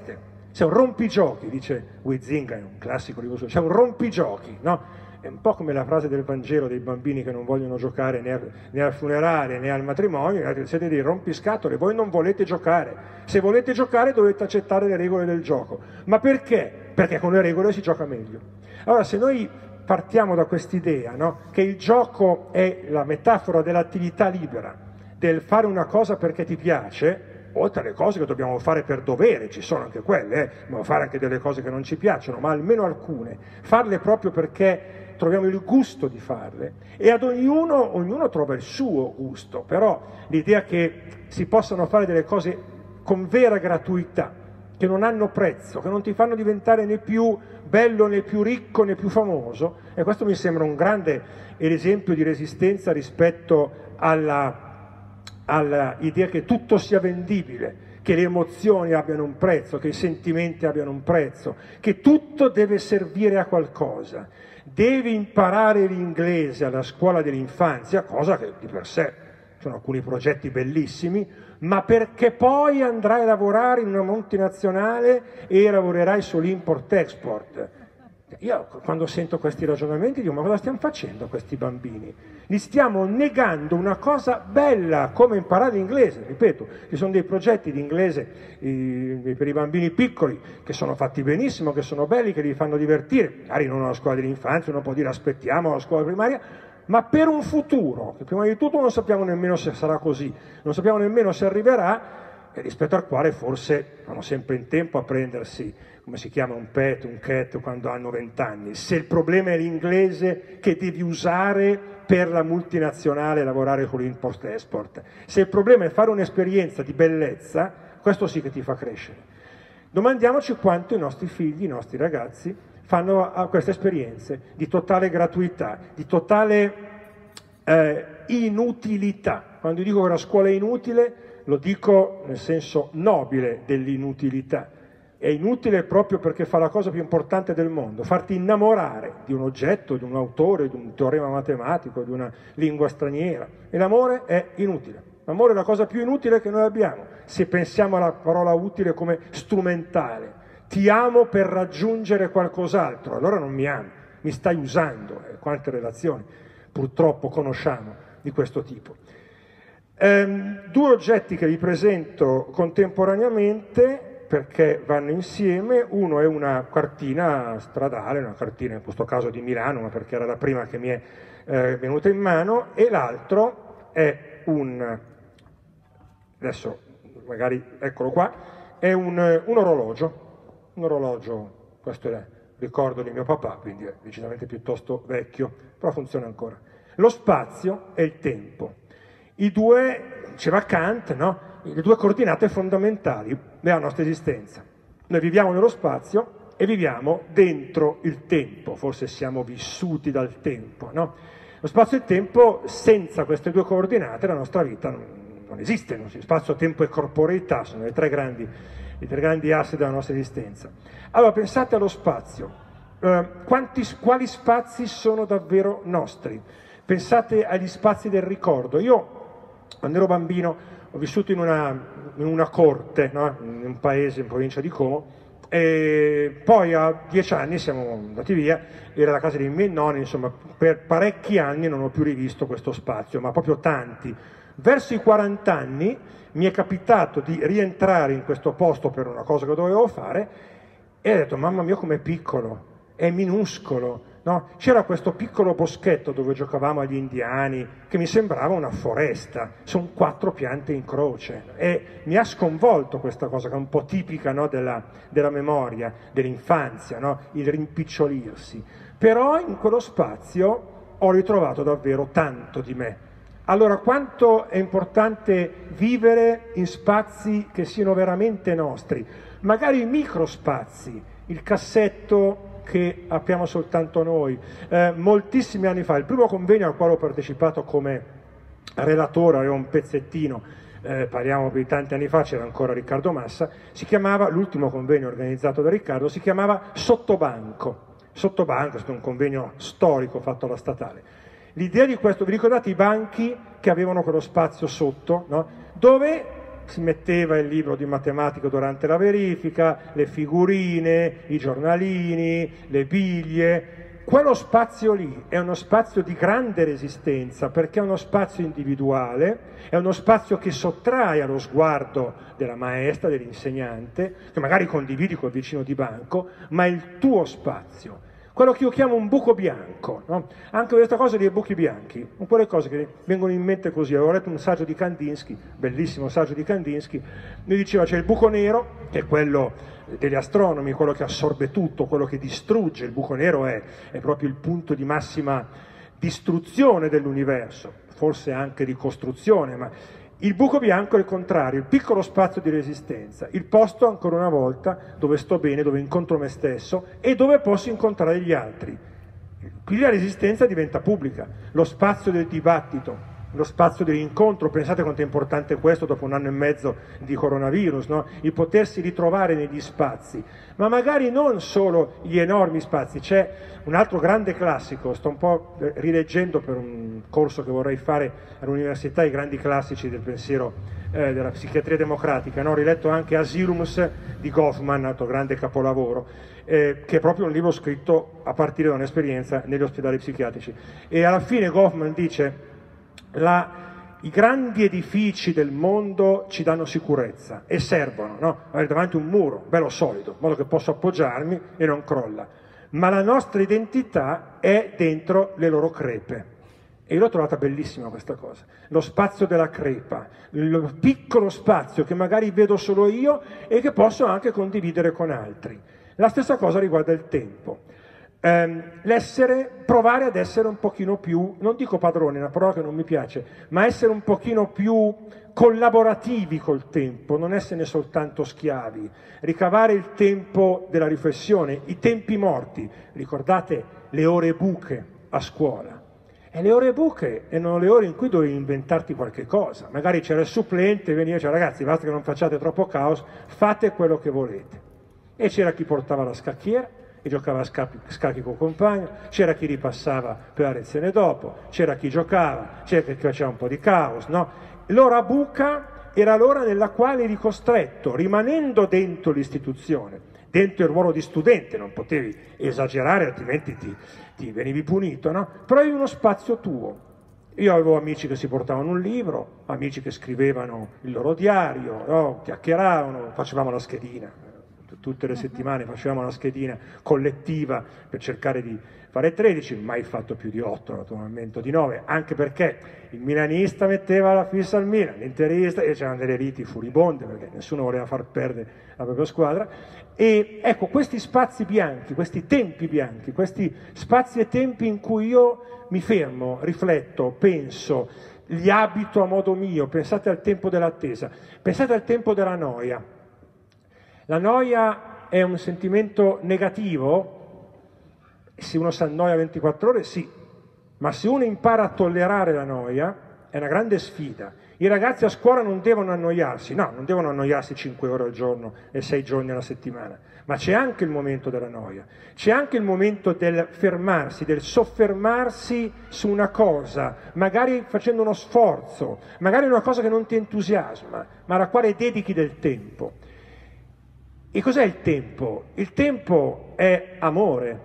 C'è un rompigiochi, dice Huizinga, è un classico libro, c'è un rompigiochi, no? È un po' come la frase del Vangelo dei bambini che non vogliono giocare né, a, né al funerale né al matrimonio, siete dei rompiscatole, voi non volete giocare. Se volete giocare dovete accettare le regole del gioco. Ma perché? Perché con le regole si gioca meglio. Allora, se noi partiamo da quest'idea, no? Che il gioco è la metafora dell'attività libera, del fare una cosa perché ti piace, oltre alle cose che dobbiamo fare per dovere, ci sono anche quelle, eh? Dobbiamo fare anche delle cose che non ci piacciono, ma almeno alcune, farle proprio perché troviamo il gusto di farle, e ad ognuno, ognuno trova il suo gusto, però l'idea che si possano fare delle cose con vera gratuità, che non hanno prezzo, che non ti fanno diventare né più bello, né più ricco, né più famoso, e questo mi sembra un grande esempio di resistenza rispetto alla, alla idea che tutto sia vendibile, che le emozioni abbiano un prezzo, che i sentimenti abbiano un prezzo, che tutto deve servire a qualcosa. Devi imparare l'inglese alla scuola dell'infanzia, cosa che di per sé sono alcuni progetti bellissimi, ma perché poi andrai a lavorare in una multinazionale e lavorerai sull'import-export. Io quando sento questi ragionamenti dico: ma cosa stiamo facendo a questi bambini? Li stiamo negando una cosa bella come imparare l'inglese. Ripeto, ci sono dei progetti di inglese eh, per i bambini piccoli che sono fatti benissimo, che sono belli, che li fanno divertire, magari non alla scuola dell'infanzia, uno può dire aspettiamo alla scuola primaria, ma per un futuro, che prima di tutto non sappiamo nemmeno se sarà così, non sappiamo nemmeno se arriverà, e rispetto al quale forse vanno sempre in tempo a prendersi, come si chiama, un pet, un cat quando hanno vent'anni. Se il problema è l'inglese che devi usare per la multinazionale lavorare con l'import-export, se il problema è fare un'esperienza di bellezza, questo sì che ti fa crescere. Domandiamoci quanto i nostri figli, i nostri ragazzi fanno a queste esperienze di totale gratuità, di totale eh, inutilità. Quando dico che la scuola è inutile, lo dico nel senso nobile dell'inutilità. È inutile proprio perché fa la cosa più importante del mondo, farti innamorare di un oggetto, di un autore, di un teorema matematico, di una lingua straniera. E l'amore è inutile. L'amore è la cosa più inutile che noi abbiamo, se pensiamo alla parola utile come strumentale. Ti amo per raggiungere qualcos'altro, allora non mi ami, mi stai usando. Eh, quante relazioni purtroppo conosciamo di questo tipo. Ehm, due oggetti che vi presento contemporaneamente perché vanno insieme. Uno è una cartina stradale, una cartina in questo caso di Milano, ma perché era la prima che mi è eh, venuta in mano, e l'altro è un, adesso magari eccolo qua, è un, un orologio, un orologio, questo è il ricordo di mio papà, quindi è decisamente piuttosto vecchio, però funziona ancora. Lo spazio e il tempo. I due, diceva Kant, no? Le due coordinate fondamentali della nostra esistenza. Noi viviamo nello spazio e viviamo dentro il tempo, forse siamo vissuti dal tempo, no? Lo spazio e il tempo, senza queste due coordinate, la nostra vita non, non esiste. Non si, spazio, tempo e corporeità sono le tre grandi, i tre grandi assi della nostra esistenza. Allora, pensate allo spazio. Eh, quanti, quali spazi sono davvero nostri? Pensate agli spazi del ricordo. Io, quando ero bambino, ho vissuto in una, in una corte, no? In un paese in provincia di Como, e poi a dieci anni siamo andati via, era la casa dei miei nonni, insomma per parecchi anni non ho più rivisto questo spazio, ma proprio tanti. Verso i quaranta anni mi è capitato di rientrare in questo posto per una cosa che dovevo fare e ho detto: mamma mia com'è piccolo, è minuscolo. No? C'era questo piccolo boschetto dove giocavamo agli indiani che mi sembrava una foresta, sono quattro piante in croce, e mi ha sconvolto questa cosa che è un po' tipica, no, della, della memoria, dell'infanzia, no? Il rimpicciolirsi. Però in quello spazio ho ritrovato davvero tanto di me. Allora, quanto è importante vivere in spazi che siano veramente nostri, magari microspazi, il cassetto che abbiamo soltanto noi. Eh, moltissimi anni fa, il primo convegno al quale ho partecipato come relatore, avevo un pezzettino, eh, parliamo di tanti anni fa, c'era ancora Riccardo Massa, si chiamava, l'ultimo convegno organizzato da Riccardo, si chiamava Sottobanco. Sottobanco è stato un convegno storico fatto alla statale. L'idea di questo, vi ricordate i banchi che avevano quello spazio sotto, no? Dove si metteva il libro di matematica durante la verifica, le figurine, i giornalini, le biglie. Quello spazio lì è uno spazio di grande resistenza, perché è uno spazio individuale, è uno spazio che sottrae allo sguardo della maestra, dell'insegnante, che magari condividi col vicino di banco, ma è il tuo spazio. Quello che io chiamo un buco bianco, no? Anche questa cosa dei buchi bianchi, un po' le cose che vengono in mente così. Avevo letto un saggio di Kandinsky, bellissimo saggio di Kandinsky, mi diceva c'è il buco nero, che è quello degli astronomi, quello che assorbe tutto, quello che distrugge. Il buco nero è, è proprio il punto di massima distruzione dell'universo, forse anche di costruzione, ma il buco bianco è il contrario, il piccolo spazio di resistenza, il posto, ancora una volta, dove sto bene, dove incontro me stesso e dove posso incontrare gli altri. Qui la resistenza diventa pubblica, lo spazio del dibattito, lo spazio dell'incontro. Pensate quanto è importante questo dopo un anno e mezzo di coronavirus, no? Il potersi ritrovare negli spazi, ma magari non solo gli enormi spazi. C'è un altro grande classico, sto un po' rileggendo per un corso che vorrei fare all'università, i grandi classici del pensiero eh, della psichiatria democratica, no? Ho riletto anche Asylums di Goffman, altro grande capolavoro, eh, che è proprio un libro scritto a partire da un'esperienza negli ospedali psichiatrici. E alla fine Goffman dice: La, i grandi edifici del mondo ci danno sicurezza e servono, no? Avere davanti un muro bello solido, in modo che posso appoggiarmi e non crolla. Ma la nostra identità è dentro le loro crepe. E io l'ho trovata bellissima questa cosa. Lo spazio della crepa, il piccolo spazio che magari vedo solo io e che posso anche condividere con altri. La stessa cosa riguarda il tempo. Um, l'essere, provare ad essere un pochino più, non dico padroni, è una parola che non mi piace, ma essere un pochino più collaborativi col tempo, non esserne soltanto schiavi, ricavare il tempo della riflessione, i tempi morti. Ricordate le ore buche a scuola? E le ore buche erano le ore in cui dovevi inventarti qualche cosa, magari c'era il supplente e veniva e diceva: ragazzi, basta che non facciate troppo caos, fate quello che volete. E c'era chi portava la scacchiera e giocava a scacchi, scacchi col compagno, c'era chi ripassava per la lezione dopo, c'era chi giocava, c'era chi faceva un po' di caos, no? L'ora buca era l'ora nella quale eri costretto, rimanendo dentro l'istituzione, dentro il ruolo di studente, non potevi esagerare altrimenti ti, ti venivi punito, no? Però avevi uno spazio tuo. Io avevo amici che si portavano un libro, amici che scrivevano il loro diario, no? Chiacchieravano, facevamo la schedina. Tutte le settimane facevamo una schedina collettiva per cercare di fare tredici, mai fatto più di otto naturalmente, di nove, anche perché il milanista metteva la fissa al Milan, l'interista, e c'erano delle liti furibonde perché nessuno voleva far perdere la propria squadra. E ecco, questi spazi bianchi, questi tempi bianchi, questi spazi e tempi in cui io mi fermo, rifletto, penso, li abito a modo mio. Pensate al tempo dell'attesa, pensate al tempo della noia. La noia è un sentimento negativo? Se uno si annoia ventiquattro ore, sì, ma se uno impara a tollerare la noia, è una grande sfida. I ragazzi a scuola non devono annoiarsi, no, non devono annoiarsi cinque ore al giorno e sei giorni alla settimana, ma c'è anche il momento della noia, c'è anche il momento del fermarsi, del soffermarsi su una cosa, magari facendo uno sforzo, magari una cosa che non ti entusiasma, ma alla quale dedichi del tempo. E cos'è il tempo? Il tempo è amore.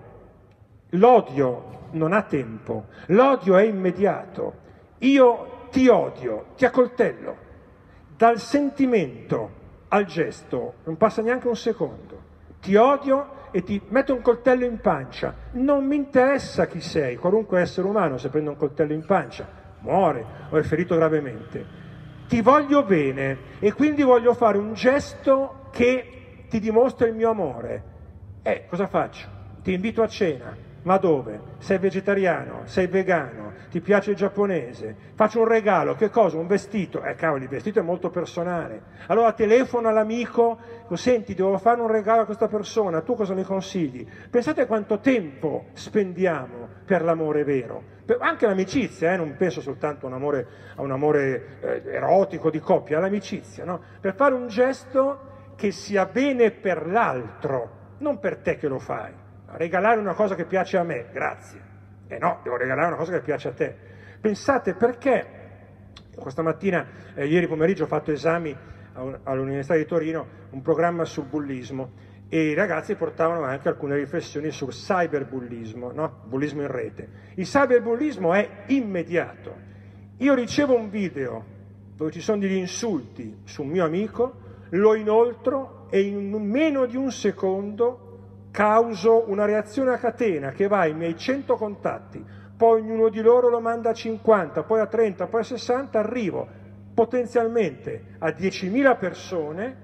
L'odio non ha tempo. L'odio è immediato. Io ti odio, ti accoltello. Dal sentimento al gesto non passa neanche un secondo. Ti odio e ti metto un coltello in pancia. Non mi interessa chi sei, qualunque essere umano, se prende un coltello in pancia, muore o è ferito gravemente. Ti voglio bene e quindi voglio fare un gesto che ti dimostra il mio amore. Eh, cosa faccio? Ti invito a cena. Ma dove? Sei vegetariano? Sei vegano? Ti piace il giapponese? Faccio un regalo, che cosa? Un vestito? Eh cavoli, il vestito è molto personale. Allora telefono all'amico, senti, devo fare un regalo a questa persona, tu cosa mi consigli? Pensate quanto tempo spendiamo per l'amore vero. Anche l'amicizia, eh? Non penso soltanto a un amore, a un amore eh, erotico di coppia, all'amicizia, no? Per fare un gesto che sia bene per l'altro, non per te che lo fai. Regalare una cosa che piace a me, grazie. E eh no, devo regalare una cosa che piace a te. Pensate perché, questa mattina, eh, ieri pomeriggio ho fatto esami all'Università di Torino un programma sul bullismo e i ragazzi portavano anche alcune riflessioni sul cyberbullismo, no? Bullismo in rete. Il cyberbullismo è immediato. Io ricevo un video dove ci sono degli insulti su un mio amico, lo inoltro e in meno di un secondo causo una reazione a catena che va ai miei cento contatti, poi ognuno di loro lo manda a cinquanta, poi a trenta, poi a sessanta, arrivo potenzialmente a diecimila persone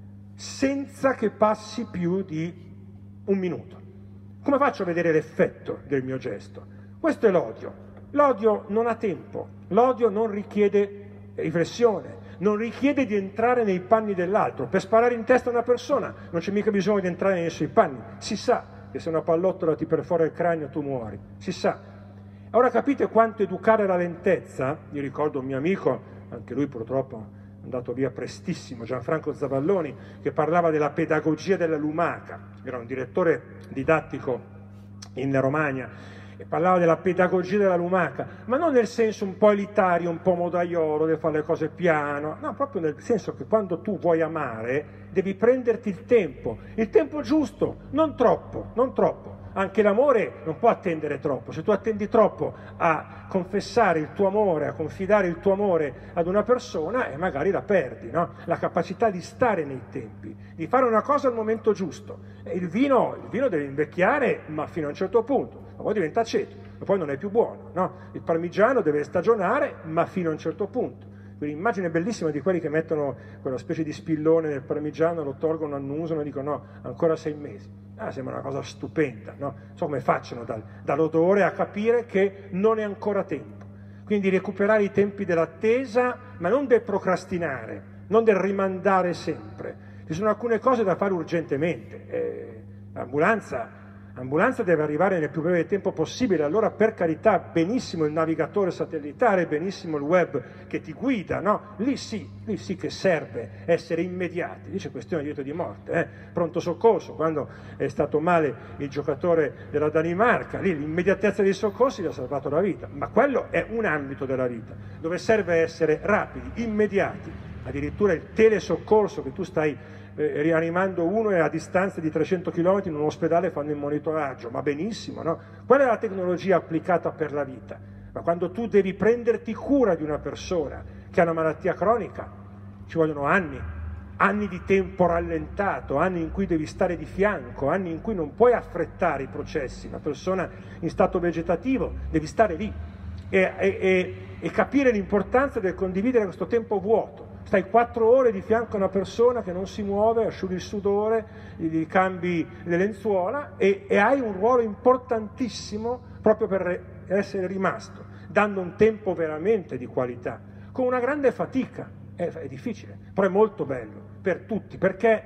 senza che passi più di un minuto. Come faccio a vedere l'effetto del mio gesto? Questo è l'odio. L'odio non ha tempo, l'odio non richiede riflessione, non richiede di entrare nei panni dell'altro. Per sparare in testa a una persona non c'è mica bisogno di entrare nei suoi panni, si sa che se una pallottola ti perfora il cranio tu muori, si sa. Ora capite quanto educare la lentezza? Io ricordo un mio amico, anche lui purtroppo è andato via prestissimo, Gianfranco Zavalloni, che parlava della pedagogia della lumaca, era un direttore didattico in Romagna, e parlava della pedagogia della lumaca, ma non nel senso un po' elitario, un po' modaiolo, deve fare le cose piano, no, proprio nel senso che quando tu vuoi amare devi prenderti il tempo, il tempo giusto, non troppo, non troppo. Anche l'amore non può attendere troppo. Se tu attendi troppo a confessare il tuo amore, a confidare il tuo amore ad una persona, e magari la perdi, no? La capacità di stare nei tempi, di fare una cosa al momento giusto. E il vino, il vino deve invecchiare, ma fino a un certo punto, ma poi diventa aceto, ma poi non è più buono, no? Il parmigiano deve stagionare, ma fino a un certo punto. Quell'immagine bellissima di quelli che mettono quella specie di spillone nel parmigiano, lo tolgono, annusano e dicono no, ancora sei mesi. Ah, sembra una cosa stupenda, no? Non so come facciano dal, dall'odore a capire che non è ancora tempo. Quindi recuperare i tempi dell'attesa, ma non del procrastinare, non del rimandare sempre. Ci sono alcune cose da fare urgentemente. Eh, l'ambulanza... L'ambulanza deve arrivare nel più breve tempo possibile, allora per carità benissimo il navigatore satellitare, benissimo il web che ti guida, no? Lì sì, lì sì che serve essere immediati, lì c'è questione di vita o di morte, eh? Pronto soccorso, quando è stato male il giocatore della Danimarca, lì l'immediatezza dei soccorsi gli ha salvato la vita, ma quello è un ambito della vita, dove serve essere rapidi, immediati, addirittura il telesoccorso che tu stai Eh, rianimando uno e a distanza di trecento chilometri in un ospedale fanno il monitoraggio, ma benissimo, no? Quella è la tecnologia applicata per la vita, ma quando tu devi prenderti cura di una persona che ha una malattia cronica, ci vogliono anni, anni di tempo rallentato, anni in cui devi stare di fianco, anni in cui non puoi affrettare i processi, una persona in stato vegetativo, devi stare lì e, e, e, e capire l'importanza del condividere questo tempo vuoto. Stai quattro ore di fianco a una persona che non si muove, asciughi il sudore, gli cambi le lenzuola e, e hai un ruolo importantissimo proprio per essere rimasto, dando un tempo veramente di qualità, con una grande fatica, è, è difficile, però è molto bello per tutti, perché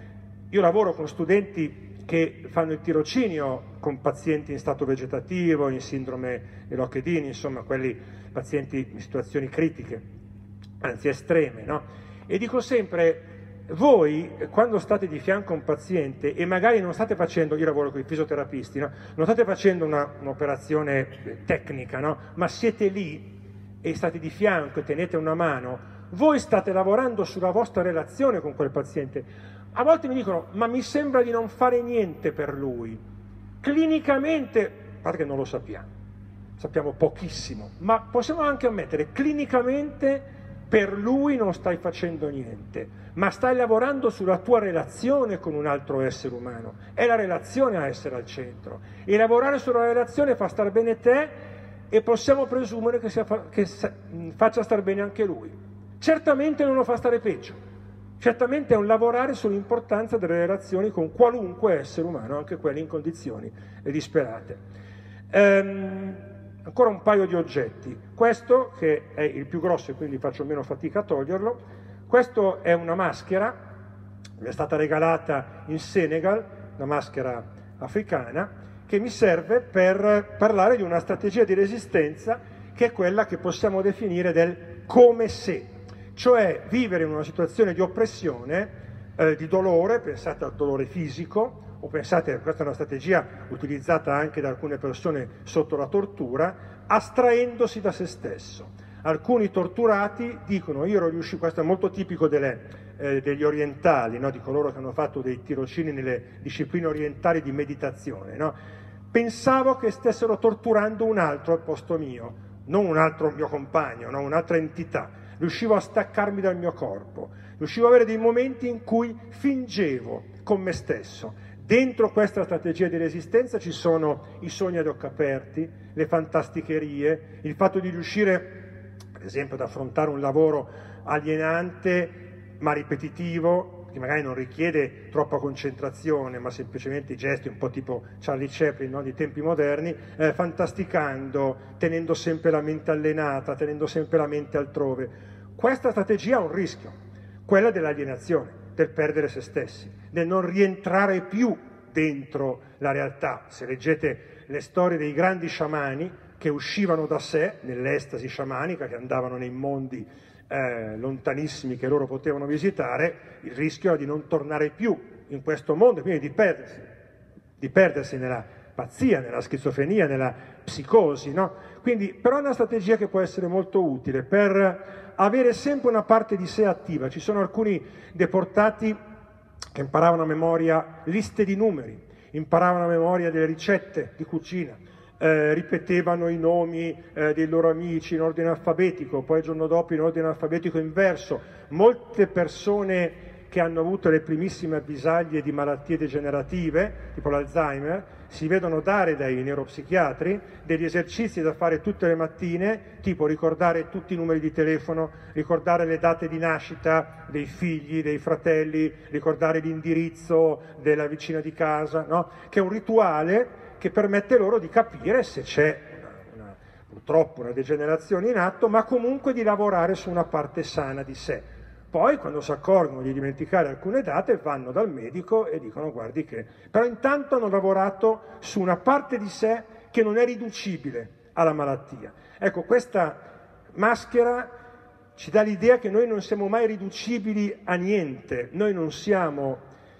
io lavoro con studenti che fanno il tirocinio con pazienti in stato vegetativo, in sindrome Lockheedini, insomma quelli pazienti in situazioni critiche, anzi estreme, no? E dico sempre, voi quando state di fianco a un paziente e magari non state facendo, io lavoro con i fisioterapisti, no? Non state facendo una, un'operazione tecnica, no? Ma siete lì e state di fianco e tenete una mano, voi state lavorando sulla vostra relazione con quel paziente. A volte mi dicono, ma mi sembra di non fare niente per lui. Clinicamente, a parte che non lo sappiamo, sappiamo pochissimo, ma possiamo anche ammettere, clinicamente per lui non stai facendo niente, ma stai lavorando sulla tua relazione con un altro essere umano. È la relazione a essere al centro. E lavorare sulla relazione fa star bene te e possiamo presumere che, sia fa- che sa- faccia star bene anche lui. Certamente non lo fa stare peggio. Certamente è un lavorare sull'importanza delle relazioni con qualunque essere umano, anche quelli in condizioni disperate. Ehm... Ancora un paio di oggetti. Questo, che è il più grosso e quindi faccio meno fatica a toglierlo, questo è una maschera, mi è stata regalata in Senegal, una maschera africana, che mi serve per parlare di una strategia di resistenza che è quella che possiamo definire del come se, cioè vivere in una situazione di oppressione, eh, di dolore, pensate al dolore fisico, o pensate, questa è una strategia utilizzata anche da alcune persone sotto la tortura, astraendosi da se stesso. Alcuni torturati dicono, io ero riuscito, questo è molto tipico delle, eh, degli orientali, no? Di coloro che hanno fatto dei tirocini nelle discipline orientali di meditazione, no? Pensavo che stessero torturando un altro al posto mio, non un altro mio compagno, no? Un'altra entità. Riuscivo a staccarmi dal mio corpo, riuscivo ad avere dei momenti in cui fingevo con me stesso. Dentro questa strategia di resistenza ci sono i sogni ad occhi aperti, le fantasticherie, il fatto di riuscire, per esempio, ad affrontare un lavoro alienante ma ripetitivo, che magari non richiede troppa concentrazione, ma semplicemente i gesti un po' tipo Charlie Chaplin, no? Di tempi moderni, eh, fantasticando, tenendo sempre la mente allenata, tenendo sempre la mente altrove. Questa strategia ha un rischio, quella dell'alienazione, del perdere se stessi, del non rientrare più dentro la realtà. Se leggete le storie dei grandi sciamani che uscivano da sé nell'estasi sciamanica, che andavano nei mondi eh, lontanissimi che loro potevano visitare, il rischio era di non tornare più in questo mondo, quindi di perdersi, di perdersi nella pazzia, nella schizofrenia, nella psicosi, no? Quindi, però è una strategia che può essere molto utile per avere sempre una parte di sé attiva. Ci sono alcuni deportati che imparavano a memoria liste di numeri, imparavano a memoria delle ricette di cucina, eh, ripetevano i nomi eh, dei loro amici in ordine alfabetico, poi il giorno dopo in ordine alfabetico inverso. Molte persone che hanno avuto le primissime avvisaglie di malattie degenerative, tipo l'Alzheimer, si vedono dare dai neuropsichiatri degli esercizi da fare tutte le mattine, tipo ricordare tutti i numeri di telefono, ricordare le date di nascita dei figli, dei fratelli, ricordare l'indirizzo della vicina di casa, no? Che è un rituale che permette loro di capire se c'è una, una, purtroppo una degenerazione in atto, ma comunque di lavorare su una parte sana di sé. Poi, quando si accorgono di dimenticare alcune date, vanno dal medico e dicono guardi che... Però intanto hanno lavorato su una parte di sé che non è riducibile alla malattia. Ecco, questa maschera ci dà l'idea che noi non siamo mai riducibili a niente, noi non siamo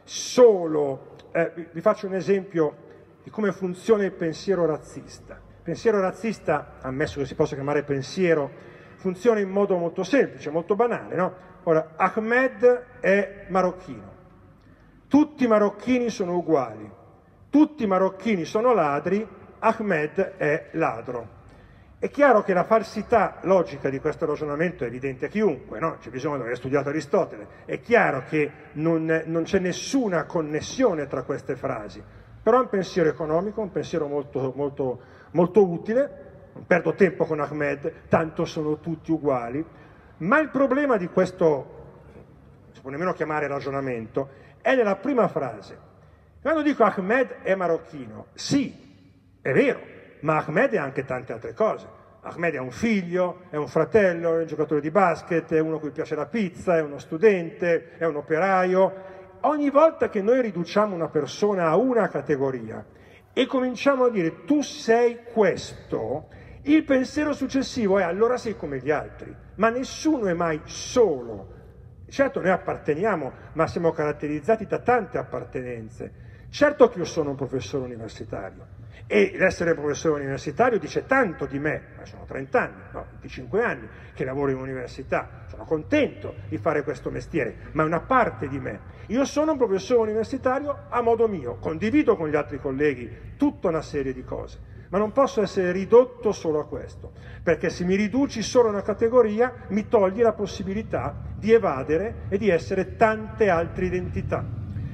solo... Eh, vi, vi faccio un esempio di come funziona il pensiero razzista. Il pensiero razzista, ammesso che si possa chiamare pensiero, funziona in modo molto semplice, molto banale, no? Ora, Ahmed è marocchino, tutti i marocchini sono uguali, tutti i marocchini sono ladri, Ahmed è ladro. È chiaro che la falsità logica di questo ragionamento è evidente a chiunque, no? C'è bisogno di aver studiato Aristotele. È chiaro che non, non c'è nessuna connessione tra queste frasi, però è un pensiero economico, un pensiero molto, molto, molto utile. Non perdo tempo con Ahmed, tanto sono tutti uguali. Ma il problema di questo, si può nemmeno chiamare ragionamento, è nella prima frase. Quando dico Ahmed è marocchino, sì, è vero, ma Ahmed è anche tante altre cose. Ahmed è un figlio, è un fratello, è un giocatore di basket, è uno a cui piace la pizza, è uno studente, è un operaio. Ogni volta che noi riduciamo una persona a una categoria e cominciamo a dire tu sei questo, il pensiero successivo è allora sei come gli altri. Ma nessuno è mai solo. Certo, noi apparteniamo, ma siamo caratterizzati da tante appartenenze. Certo che io sono un professore universitario e l'essere professore universitario dice tanto di me, ma sono trenta anni, no, venticinque anni che lavoro in università, sono contento di fare questo mestiere, ma è una parte di me. Io sono un professore universitario a modo mio, condivido con gli altri colleghi tutta una serie di cose. Ma non posso essere ridotto solo a questo, perché se mi riduci solo a una categoria mi togli la possibilità di evadere e di essere tante altre identità.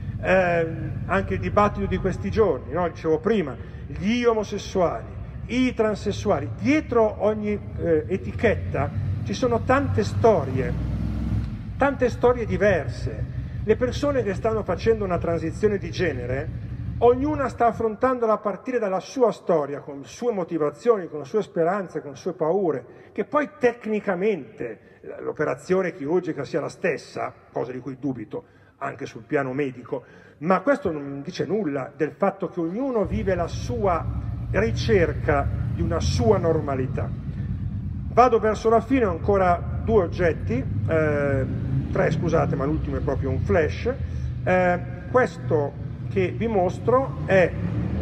Eh, anche il dibattito di questi giorni, no? Dicevo prima, gli omosessuali, i transessuali, dietro ogni eh, etichetta ci sono tante storie, tante storie diverse. Le persone che stanno facendo una transizione di genere, ognuna sta affrontandola a partire dalla sua storia, con sue motivazioni, con sue speranze, con sue paure, che poi tecnicamente l'operazione chirurgica sia la stessa, cosa di cui dubito anche sul piano medico, ma questo non dice nulla del fatto che ognuno vive la sua ricerca di una sua normalità. Vado verso la fine, ho ancora due oggetti, eh, tre scusate, ma l'ultimo è proprio un flash. Eh, questo che vi mostro è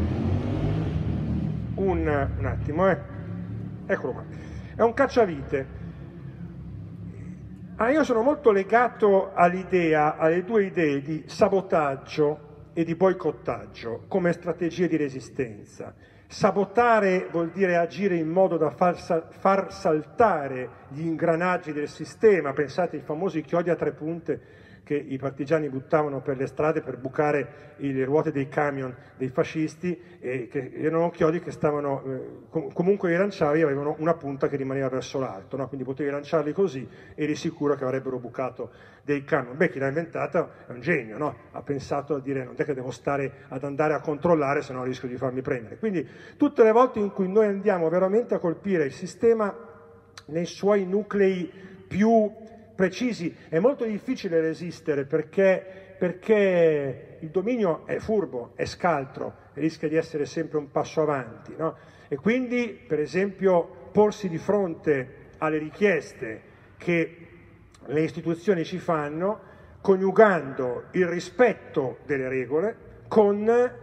un, un attimo, eh. Eccolo qua, è un cacciavite. Ah, io sono molto legato all'idea, alle due idee di sabotaggio e di boicottaggio come strategie di resistenza. Sabotare vuol dire agire in modo da far, sal- far saltare gli ingranaggi del sistema. Pensate ai famosi chiodi a tre punte che i partigiani buttavano per le strade per bucare le ruote dei camion dei fascisti, e che erano chiodi che stavano, eh, com- comunque li lanciavi, avevano una punta che rimaneva verso l'alto, no? Quindi potevi lanciarli così, eri sicuro che avrebbero bucato dei camion. Beh, chi l'ha inventato è un genio, no? Ha pensato a dire non è che devo stare ad andare a controllare, se no rischio di farmi prendere. Quindi tutte le volte in cui noi andiamo veramente a colpire il sistema nei suoi nuclei più precisi, è molto difficile resistere perché, perché il dominio è furbo, è scaltro, rischia di essere sempre un passo avanti, no? E quindi, per esempio, porsi di fronte alle richieste che le istituzioni ci fanno, coniugando il rispetto delle regole con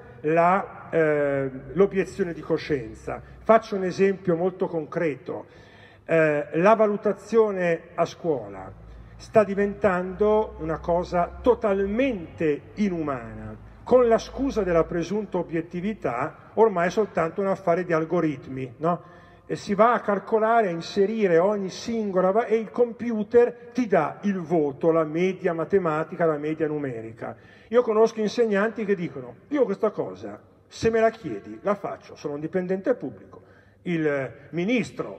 la, eh, l'obiezione di coscienza. Faccio un esempio molto concreto. Eh, la valutazione a scuola sta diventando una cosa totalmente inumana. Con la scusa della presunta obiettività, ormai è soltanto un affare di algoritmi, no? E si va a calcolare, a inserire ogni singola e il computer ti dà il voto, la media matematica, la media numerica. Io conosco insegnanti che dicono: io questa cosa, se me la chiedi, la faccio, sono un dipendente pubblico. Il ministro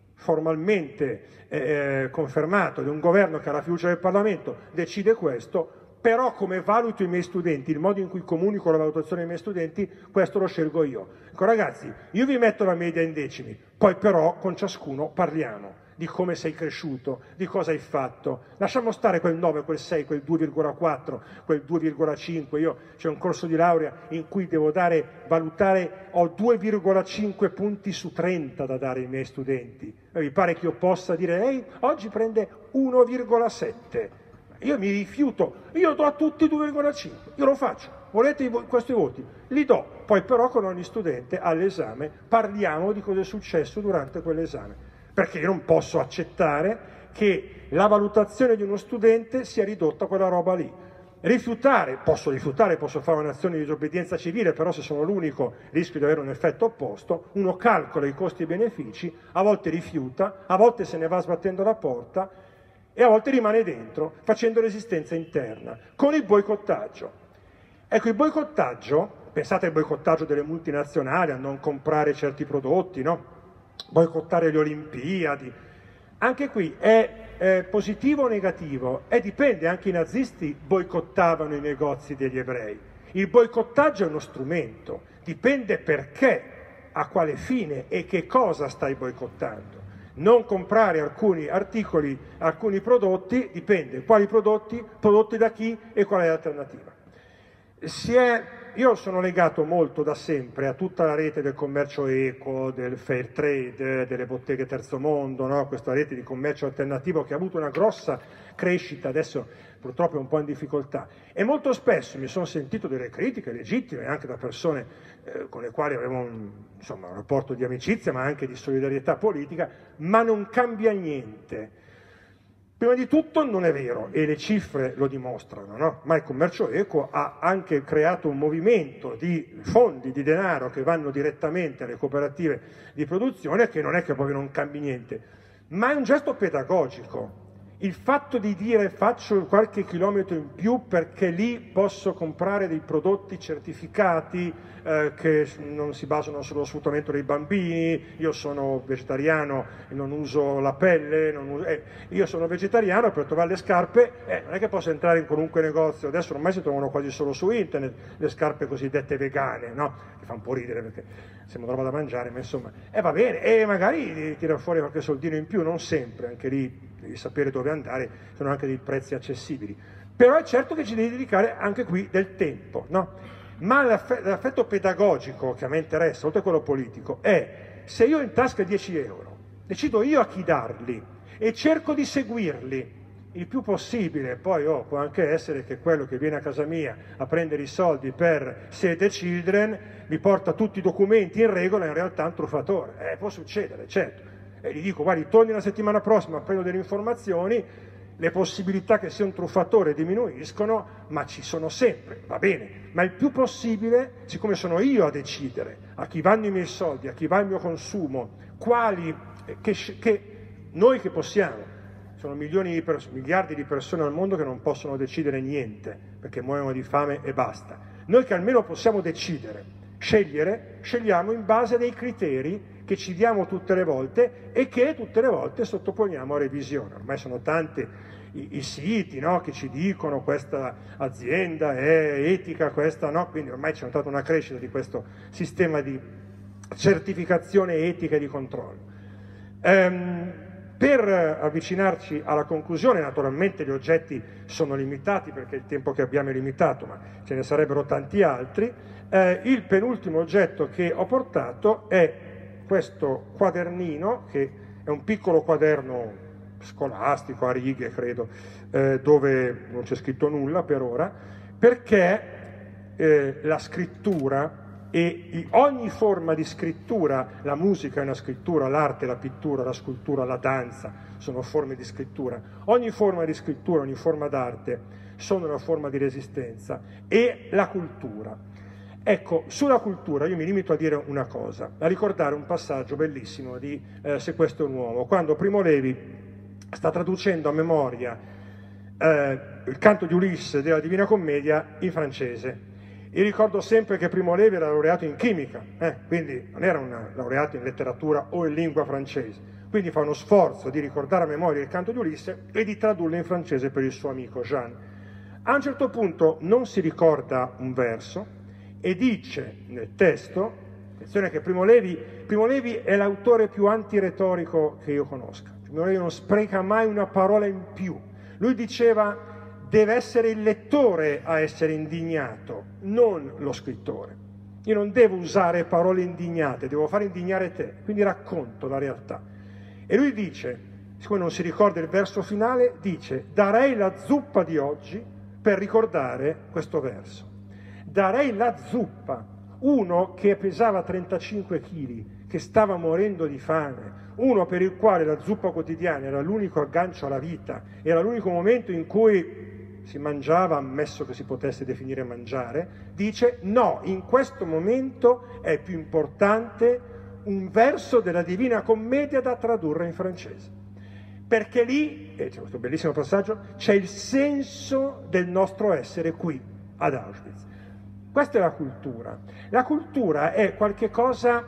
formalmente eh, confermato di un governo che ha la fiducia del Parlamento decide questo, però come valuto i miei studenti, il modo in cui comunico la valutazione ai miei studenti, questo lo scelgo io. Ecco, ragazzi, io vi metto la media in decimi, poi però con ciascuno parliamo di come sei cresciuto, di cosa hai fatto. Lasciamo stare quel nove, quel sei, quel due virgola quattro, quel due virgola cinque. Io c'è un corso di laurea in cui devo dare, valutare, ho due virgola cinque punti su trenta da dare ai miei studenti. E mi pare che io possa dire: ehi, oggi prende uno virgola sette. Io mi rifiuto, io do a tutti due virgola cinque, io lo faccio. Volete questi voti? Li do. Poi però con ogni studente all'esame parliamo di cosa è successo durante quell'esame. Perché io non posso accettare che la valutazione di uno studente sia ridotta a quella roba lì. Rifiutare, posso rifiutare, posso fare un'azione di disobbedienza civile, però se sono l'unico rischio di avere un effetto opposto. Uno calcola i costi e i benefici, a volte rifiuta, a volte se ne va sbattendo la porta e a volte rimane dentro facendo resistenza interna, con il boicottaggio. Ecco, il boicottaggio, pensate al boicottaggio delle multinazionali, a non comprare certi prodotti, no? Boicottare le Olimpiadi, anche qui è eh, positivo o negativo? E dipende, anche i nazisti boicottavano i negozi degli ebrei. Il boicottaggio è uno strumento, dipende perché, a quale fine e che cosa stai boicottando. Non comprare alcuni articoli, alcuni prodotti, dipende quali prodotti, prodotti da chi e qual è l'alternativa. Si è, io sono legato molto da sempre a tutta la rete del commercio equo, del fair trade, delle botteghe terzo mondo, no? Questa rete di commercio alternativo che ha avuto una grossa crescita, adesso purtroppo è un po' in difficoltà. E molto spesso mi sono sentito delle critiche legittime anche da persone eh, con le quali avevo un, insomma, un rapporto di amicizia ma anche di solidarietà politica, ma non cambia niente. Prima di tutto non è vero, e le cifre lo dimostrano, no? Ma il commercio equo ha anche creato un movimento di fondi, di denaro che vanno direttamente alle cooperative di produzione, che non è che proprio non cambi niente, ma è un gesto pedagogico. Il fatto di dire faccio qualche chilometro in più perché lì posso comprare dei prodotti certificati eh, che non si basano sullo sfruttamento dei bambini, io sono vegetariano e non uso la pelle, non uso, eh, io sono vegetariano, per trovare le scarpe eh, non è che posso entrare in qualunque negozio, adesso ormai si trovano quasi solo su internet le scarpe cosiddette vegane, no? Che fa un po' ridere perché sembra roba da mangiare, ma insomma, e eh, va bene, e magari tira fuori qualche soldino in più, non sempre, anche lì di sapere dove andare, sono anche dei prezzi accessibili. Però è certo che ci devi dedicare anche qui del tempo, no? Ma l'affetto pedagogico che a me interessa, oltre a quello politico, è se io ho in tasca dieci euro, decido io a chi darli e cerco di seguirli il più possibile, poi oh, può anche essere che quello che viene a casa mia a prendere i soldi per Save the Children mi porta tutti i documenti in regola e in realtà è un truffatore. Eh, può succedere, certo. E gli dico, guardi, torni la settimana prossima, prendo delle informazioni le possibilità che sia un truffatore diminuiscono, ma ci sono sempre, va bene, ma il più possibile, siccome sono io a decidere a chi vanno i miei soldi, a chi va il mio consumo, quali, che, che noi che possiamo, sono milioni di pers- miliardi di persone al mondo che non possono decidere niente, perché muoiono di fame e basta. Noi che almeno possiamo decidere, scegliere, scegliamo in base a dei criteri che ci diamo tutte le volte e che tutte le volte sottoponiamo a revisione. Ormai sono tanti i, i siti, no, che ci dicono questa azienda è etica, questa no, quindi ormai c'è stata una crescita di questo sistema di certificazione etica e di controllo. Ehm, per avvicinarci alla conclusione, naturalmente gli oggetti sono limitati perché il tempo che abbiamo è limitato, ma ce ne sarebbero tanti altri. Eh, il penultimo oggetto che ho portato è questo quadernino, che è un piccolo quaderno scolastico a righe, credo, eh, dove non c'è scritto nulla per ora, perché eh, la scrittura e ogni forma di scrittura, la musica è una scrittura, l'arte, la pittura, la scultura, la danza sono forme di scrittura, ogni forma di scrittura, ogni forma d'arte sono una forma di resistenza, e la cultura. Ecco, sulla cultura io mi limito a dire una cosa, a ricordare un passaggio bellissimo di eh, Se questo è un uomo, quando Primo Levi sta traducendo a memoria eh, il canto di Ulisse della Divina Commedia in francese. Io ricordo sempre che Primo Levi era laureato in chimica, eh, quindi non era un laureato in letteratura o in lingua francese, quindi fa uno sforzo di ricordare a memoria il canto di Ulisse e di tradurlo in francese per il suo amico Jean. A un certo punto non si ricorda un verso e dice nel testo, attenzione che Primo Levi, Primo Levi è l'autore più antiretorico che io conosca, Primo Levi non spreca mai una parola in più, lui diceva: deve essere il lettore a essere indignato, non lo scrittore. Io non devo usare parole indignate, devo fare indignare te, quindi racconto la realtà. E lui dice, siccome non si ricorda il verso finale, dice: darei la zuppa di oggi per ricordare questo verso. Darei la zuppa. Uno che pesava trentacinque chili, che stava morendo di fame, uno per il quale la zuppa quotidiana era l'unico aggancio alla vita, era l'unico momento in cui si mangiava, ammesso che si potesse definire mangiare, dice: no, in questo momento è più importante un verso della Divina Commedia da tradurre in francese, perché lì, e c'è questo bellissimo passaggio, c'è il senso del nostro essere qui ad Auschwitz. Questa è la cultura. La cultura è qualche cosa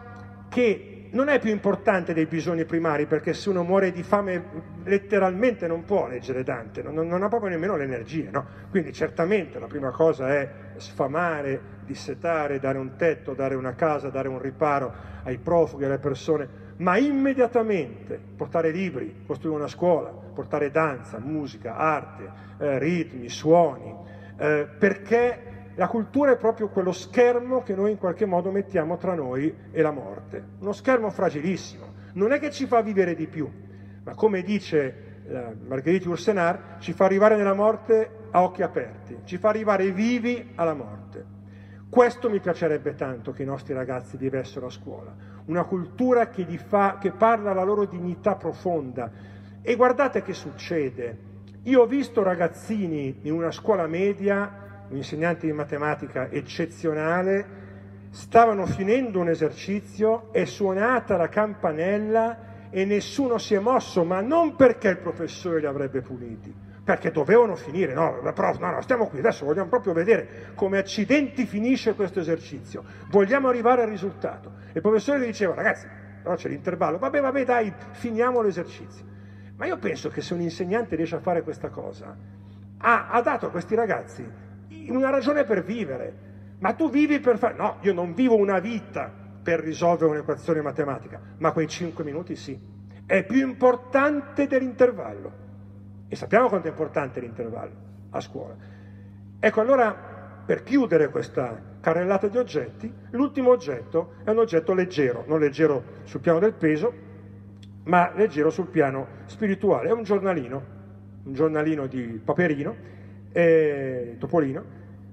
che non è più importante dei bisogni primari, perché se uno muore di fame letteralmente non può leggere Dante, non, non ha proprio nemmeno le energie, no? Quindi certamente la prima cosa è sfamare, dissetare, dare un tetto, dare una casa, dare un riparo ai profughi, alle persone, ma immediatamente portare libri, costruire una scuola, portare danza, musica, arte, eh, ritmi, suoni, eh, perché la cultura è proprio quello schermo che noi in qualche modo mettiamo tra noi e la morte. Uno schermo fragilissimo. Non è che ci fa vivere di più, ma come dice eh, Marguerite Yourcenar, ci fa arrivare nella morte a occhi aperti, ci fa arrivare vivi alla morte. Questo mi piacerebbe tanto che i nostri ragazzi vivessero a scuola. Una cultura che, gli fa, che parla alla loro dignità profonda. E guardate che succede. Io ho visto ragazzini in una scuola media, un insegnante di matematica eccezionale, stavano finendo un esercizio, è suonata la campanella e nessuno si è mosso, ma non perché il professore li avrebbe puniti, perché dovevano finire. No, prof, no, no, stiamo qui, adesso vogliamo proprio vedere come accidenti finisce questo esercizio, vogliamo arrivare al risultato. E il professore gli diceva: ragazzi, però c'è l'intervallo, vabbè, vabbè, dai, finiamo l'esercizio. Ma io penso che se un insegnante riesce a fare questa cosa, ha, ha dato a questi ragazzi una ragione per vivere. Ma tu vivi per fare... No, io non vivo una vita per risolvere un'equazione matematica, ma quei cinque minuti sì. È più importante dell'intervallo. E sappiamo quanto è importante l'intervallo a scuola. Ecco, allora, per chiudere questa carrellata di oggetti, l'ultimo oggetto è un oggetto leggero, non leggero sul piano del peso, ma leggero sul piano spirituale. È un giornalino, un giornalino di Paperino, eh, Topolino,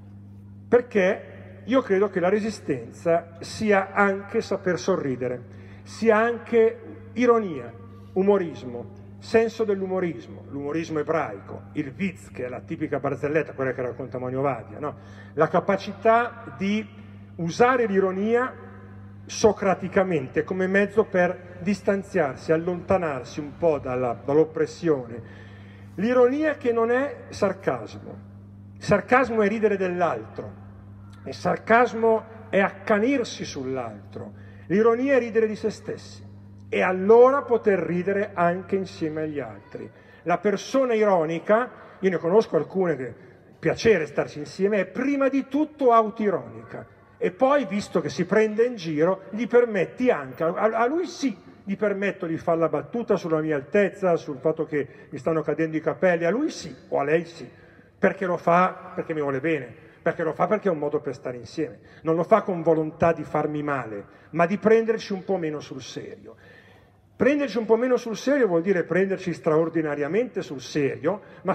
perché io credo che la resistenza sia anche saper sorridere, sia anche ironia, umorismo, senso dell'umorismo, l'umorismo ebraico, il viz, che è la tipica barzelletta, quella che racconta Manio Vadia, no? La capacità di usare l'ironia socraticamente come mezzo per distanziarsi, allontanarsi un po' dalla, dall'oppressione. L'ironia che non è sarcasmo. Il sarcasmo è ridere dell'altro, il sarcasmo è accanirsi sull'altro, l'ironia è ridere di se stessi. E allora poter ridere anche insieme agli altri. La persona ironica, io ne conosco alcune che piacere starci insieme, è prima di tutto autoironica e poi, visto che si prende in giro, gli permetti anche, a, a lui sì, gli permetto di fare la battuta sulla mia altezza, sul fatto che mi stanno cadendo i capelli, a lui sì, o a lei sì, perché lo fa perché mi vuole bene, perché lo fa perché è un modo per stare insieme, non lo fa con volontà di farmi male, ma di prenderci un po' meno sul serio. Prenderci un po' meno sul serio vuol dire prenderci straordinariamente sul serio, ma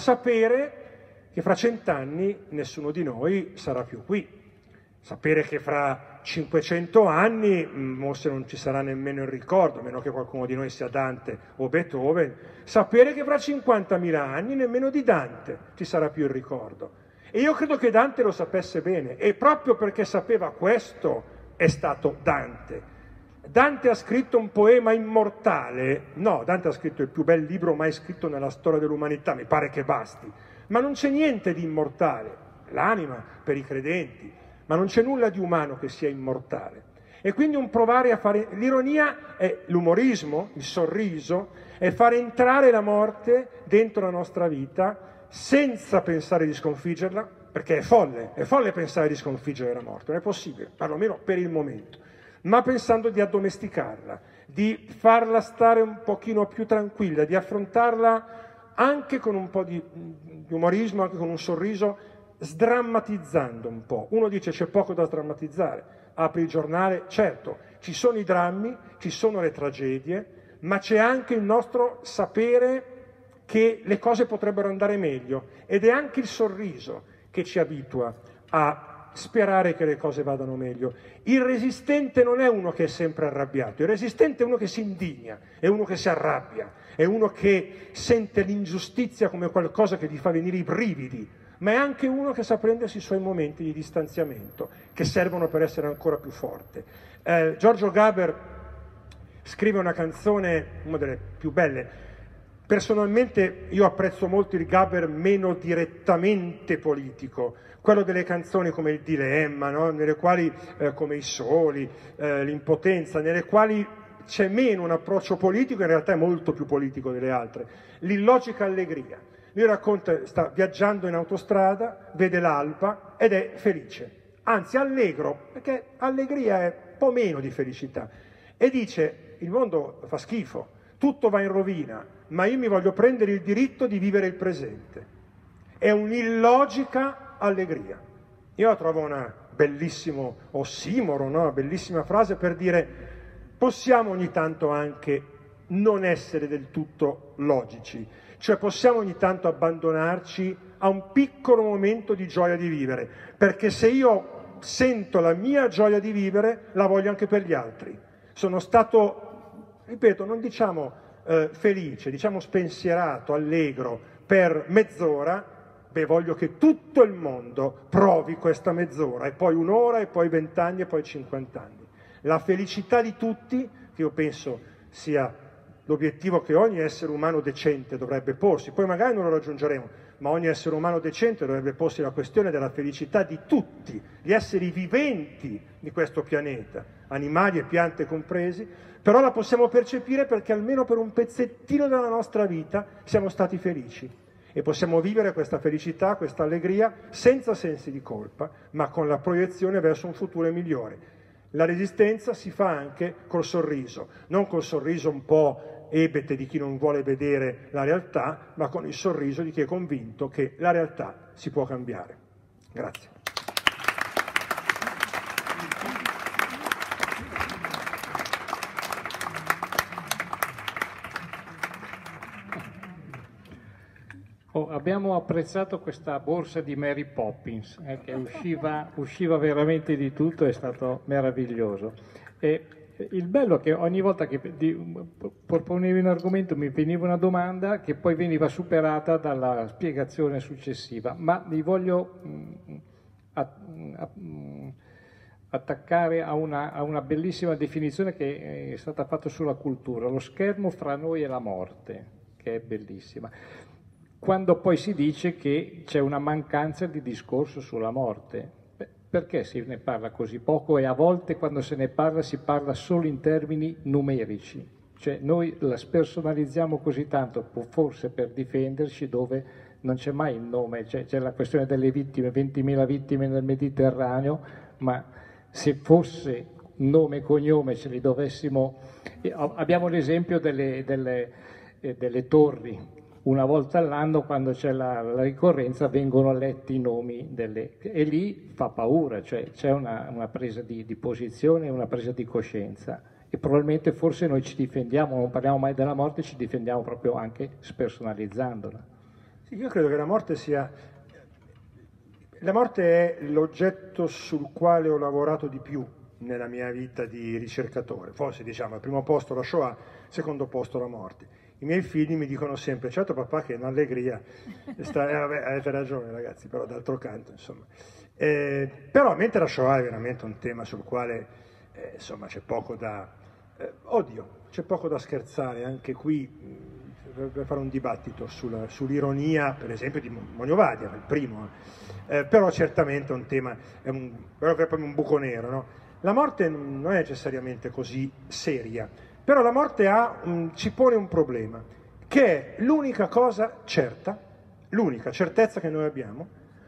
sapere che fra cent'anni nessuno di noi sarà più qui. Sapere che fra cinquecento anni forse non ci sarà nemmeno il ricordo, a meno che qualcuno di noi sia Dante o Beethoven. Sapere che fra cinquantamila anni nemmeno di Dante ci sarà più il ricordo. E io credo che Dante lo sapesse bene, e proprio perché sapeva questo è stato Dante. Dante ha scritto un poema immortale? No, Dante ha scritto il più bel libro mai scritto nella storia dell'umanità, mi pare che basti. Ma non c'è niente di immortale, l'anima per i credenti, ma non c'è nulla di umano che sia immortale. E quindi un provare a fare... L'ironia è l'umorismo, il sorriso, è fare entrare la morte dentro la nostra vita senza pensare di sconfiggerla, perché è folle, è folle pensare di sconfiggere la morte, non è possibile, perlomeno per il momento. Ma pensando di addomesticarla, di farla stare un pochino più tranquilla, di affrontarla anche con un po' di, di umorismo, anche con un sorriso, sdrammatizzando un po'. Uno dice c'è poco da sdrammatizzare, apri il giornale, certo, ci sono i drammi, ci sono le tragedie, ma c'è anche il nostro sapere che le cose potrebbero andare meglio, ed è anche il sorriso che ci abitua a sperare che le cose vadano meglio. Il resistente non è uno che è sempre arrabbiato, il resistente è uno che si indigna, è uno che si arrabbia, è uno che sente l'ingiustizia come qualcosa che gli fa venire i brividi, ma è anche uno che sa prendersi i suoi momenti di distanziamento, che servono per essere ancora più forte. Eh, Giorgio Gaber scrive una canzone, una delle più belle. Personalmente io apprezzo molto il Gaber meno direttamente politico, quello delle canzoni come il dilemma, no? Nelle quali, eh, come i soli, eh, l'impotenza, nelle quali c'è meno un approccio politico, in realtà è molto più politico delle altre. L'illogica allegria. Lui racconta, sta viaggiando in autostrada, vede l'alba ed è felice, anzi allegro, perché allegria è un po' meno di felicità. E dice, il mondo fa schifo, tutto va in rovina, ma io mi voglio prendere il diritto di vivere il presente. È un'illogica allegria. Io la trovo una bellissimo ossimoro, no? Una bellissima frase per dire possiamo ogni tanto anche non essere del tutto logici, cioè possiamo ogni tanto abbandonarci a un piccolo momento di gioia di vivere, perché se io sento la mia gioia di vivere la voglio anche per gli altri. Sono stato, ripeto, non diciamo eh, felice, diciamo spensierato, allegro per mezz'ora. Beh, voglio che tutto il mondo provi questa mezz'ora, e poi un'ora, e poi vent'anni, e poi cinquant'anni. La felicità di tutti, che io penso sia l'obiettivo che ogni essere umano decente dovrebbe porsi, poi magari non lo raggiungeremo, ma ogni essere umano decente dovrebbe porsi la questione della felicità di tutti, gli esseri viventi di questo pianeta, animali e piante compresi, però la possiamo percepire perché almeno per un pezzettino della nostra vita siamo stati felici. E possiamo vivere questa felicità, questa allegria, senza sensi di colpa, ma con la proiezione verso un futuro migliore. La resistenza si fa anche col sorriso, non col sorriso un po' ebete di chi non vuole vedere la realtà, ma con il sorriso di chi è convinto che la realtà si può cambiare. Grazie. Oh, abbiamo apprezzato questa borsa di Mary Poppins, eh, che usciva, usciva veramente di tutto, è stato meraviglioso. E Il bello è che ogni volta che proponevi un argomento mi veniva una domanda che poi veniva superata dalla spiegazione successiva, ma vi voglio mh, a, a, mh, attaccare a una, a una bellissima definizione che è stata fatta sulla cultura, lo schermo fra noi e la morte, che è bellissima. Quando poi si dice che c'è una mancanza di discorso sulla morte. Perché se ne parla così poco e a volte quando se ne parla si parla solo in termini numerici? Cioè noi la spersonalizziamo così tanto, forse per difenderci, dove non c'è mai il nome, c'è, c'è la questione delle vittime, ventimila vittime nel Mediterraneo, ma se fosse nome e cognome ce li dovessimo... Abbiamo l'esempio delle, delle, eh, delle torri. Una volta all'anno, quando c'è la, la ricorrenza, vengono letti i nomi delle... e lì fa paura, cioè c'è una, una presa di, di posizione, una presa di coscienza e probabilmente forse noi ci difendiamo, non parliamo mai della morte, ci difendiamo proprio anche spersonalizzandola. Sì, io credo che la morte sia... La morte è l'oggetto sul quale ho lavorato di più nella mia vita di ricercatore. Forse diciamo al primo posto la Shoah, secondo posto la morte. I miei figli mi dicono sempre, certo papà che è un'allegria, sta, eh, vabbè, avete ragione ragazzi, però d'altro canto insomma. Eh, però mentre la Shoah è veramente un tema sul quale eh, insomma c'è poco da, eh, oddio, c'è poco da scherzare, anche qui mh, per fare un dibattito sulla, sull'ironia per esempio di Mognovadia, il primo, eh, però certamente è un tema, è, un, è proprio un buco nero, no? La morte non è necessariamente così seria. Però la morte ha, um, ci pone un problema, che è l'unica cosa certa, l'unica certezza che noi abbiamo,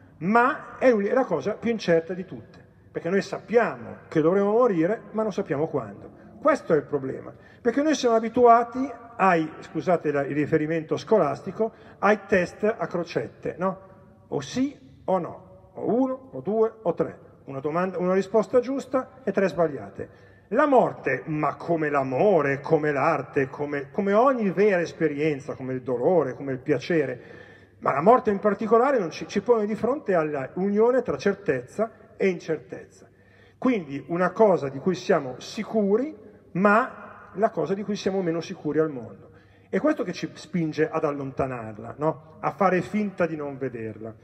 ma è la cosa più incerta di tutte, perché noi sappiamo che dovremo morire, ma non sappiamo quando. Questo è il problema, perché noi siamo abituati ai, scusate il riferimento scolastico, ai test a crocette, no? O sì o no, o uno, o due, o tre, una domanda, una risposta giusta e tre sbagliate. La morte, ma come l'amore, come l'arte, come, come ogni vera esperienza, come il dolore, come il piacere, ma la morte in particolare non ci, ci pone di fronte all'unione tra certezza e incertezza. Quindi una cosa di cui siamo sicuri, ma la cosa di cui siamo meno sicuri al mondo. È questo che ci spinge ad allontanarla, no? A fare finta di non vederla.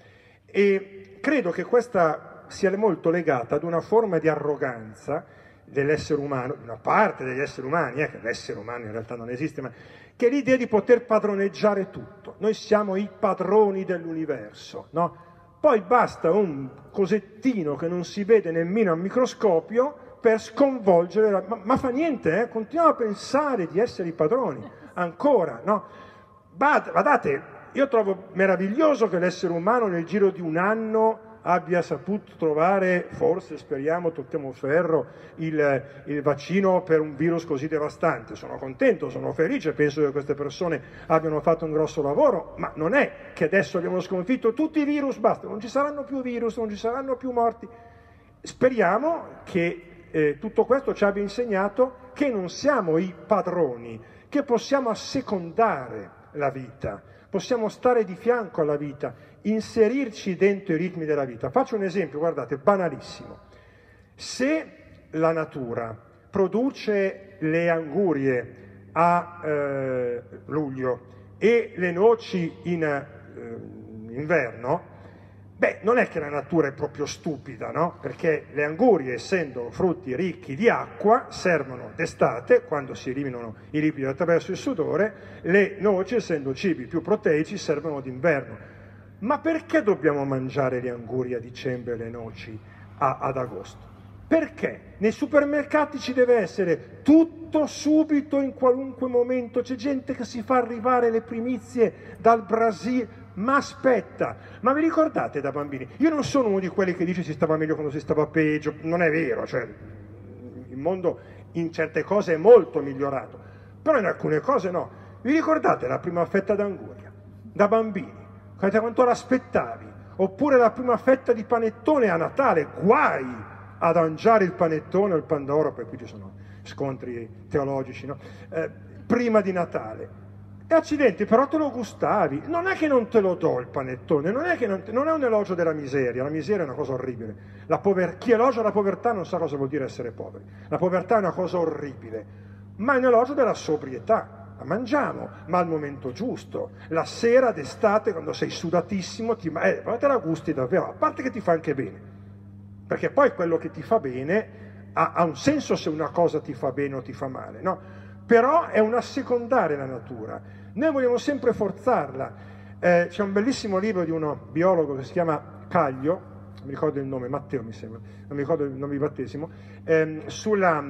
E credo che questa sia molto legata ad una forma di arroganza dell'essere umano, una parte degli esseri umani, eh, che l'essere umano in realtà non esiste, ma che è l'idea di poter padroneggiare tutto. Noi siamo i padroni dell'universo, no? Poi basta un cosettino che non si vede nemmeno al microscopio per sconvolgere, la... ma, ma fa niente, eh? Continuiamo a pensare di essere i padroni, ancora, no? Guardate, io trovo meraviglioso che l'essere umano nel giro di un anno abbia saputo trovare, forse speriamo, tocchiamo ferro, il, il vaccino per un virus così devastante. Sono contento, sono felice, penso che queste persone abbiano fatto un grosso lavoro, ma non è che adesso abbiamo sconfitto tutti i virus, basta, non ci saranno più virus, non ci saranno più morti. Speriamo che eh, tutto questo ci abbia insegnato che non siamo i padroni, che possiamo assecondare la vita, possiamo stare di fianco alla vita, inserirci dentro i ritmi della vita. Faccio un esempio, guardate, banalissimo. Se la natura produce le angurie a eh, luglio e le noci in eh, inverno, beh, non è che la natura è proprio stupida, no? Perché le angurie, essendo frutti ricchi di acqua, servono d'estate, quando si eliminano i lipidi attraverso il sudore, le noci, essendo cibi più proteici, servono d'inverno. Ma perché dobbiamo mangiare le angurie a dicembre e le noci a, ad agosto? Perché? Nei supermercati ci deve essere tutto subito, in qualunque momento. C'è gente che si fa arrivare le primizie dal Brasile. Ma aspetta, ma vi ricordate da bambini? Io non sono uno di quelli che dice si stava meglio quando si stava peggio. Non è vero, cioè il mondo in certe cose è molto migliorato, però in alcune cose no. Vi ricordate la prima fetta d'anguria? Da bambini? Quanto l'aspettavi? Oppure la prima fetta di panettone a Natale? Guai ad mangiare il panettone o il pandoro, per cui ci sono scontri teologici, no? Eh, prima di Natale. E accidenti, però te lo gustavi. Non è che non te lo do il panettone, non è che non, te, non è un elogio della miseria, la miseria è una cosa orribile. La pover, chi elogia la povertà non sa cosa vuol dire essere poveri. La povertà è una cosa orribile, ma è un elogio della sobrietà. La mangiamo, ma al momento giusto. La sera d'estate, quando sei sudatissimo, ti, eh, te la gusti davvero, a parte che ti fa anche bene. Perché poi quello che ti fa bene ha, ha un senso se una cosa ti fa bene o ti fa male, no? Però è un assecondare la natura. Noi vogliamo sempre forzarla. Eh, c'è un bellissimo libro di uno biologo che si chiama Caglio, non mi ricordo il nome, Matteo mi sembra, non mi ricordo il nome di battesimo, ehm, sulla,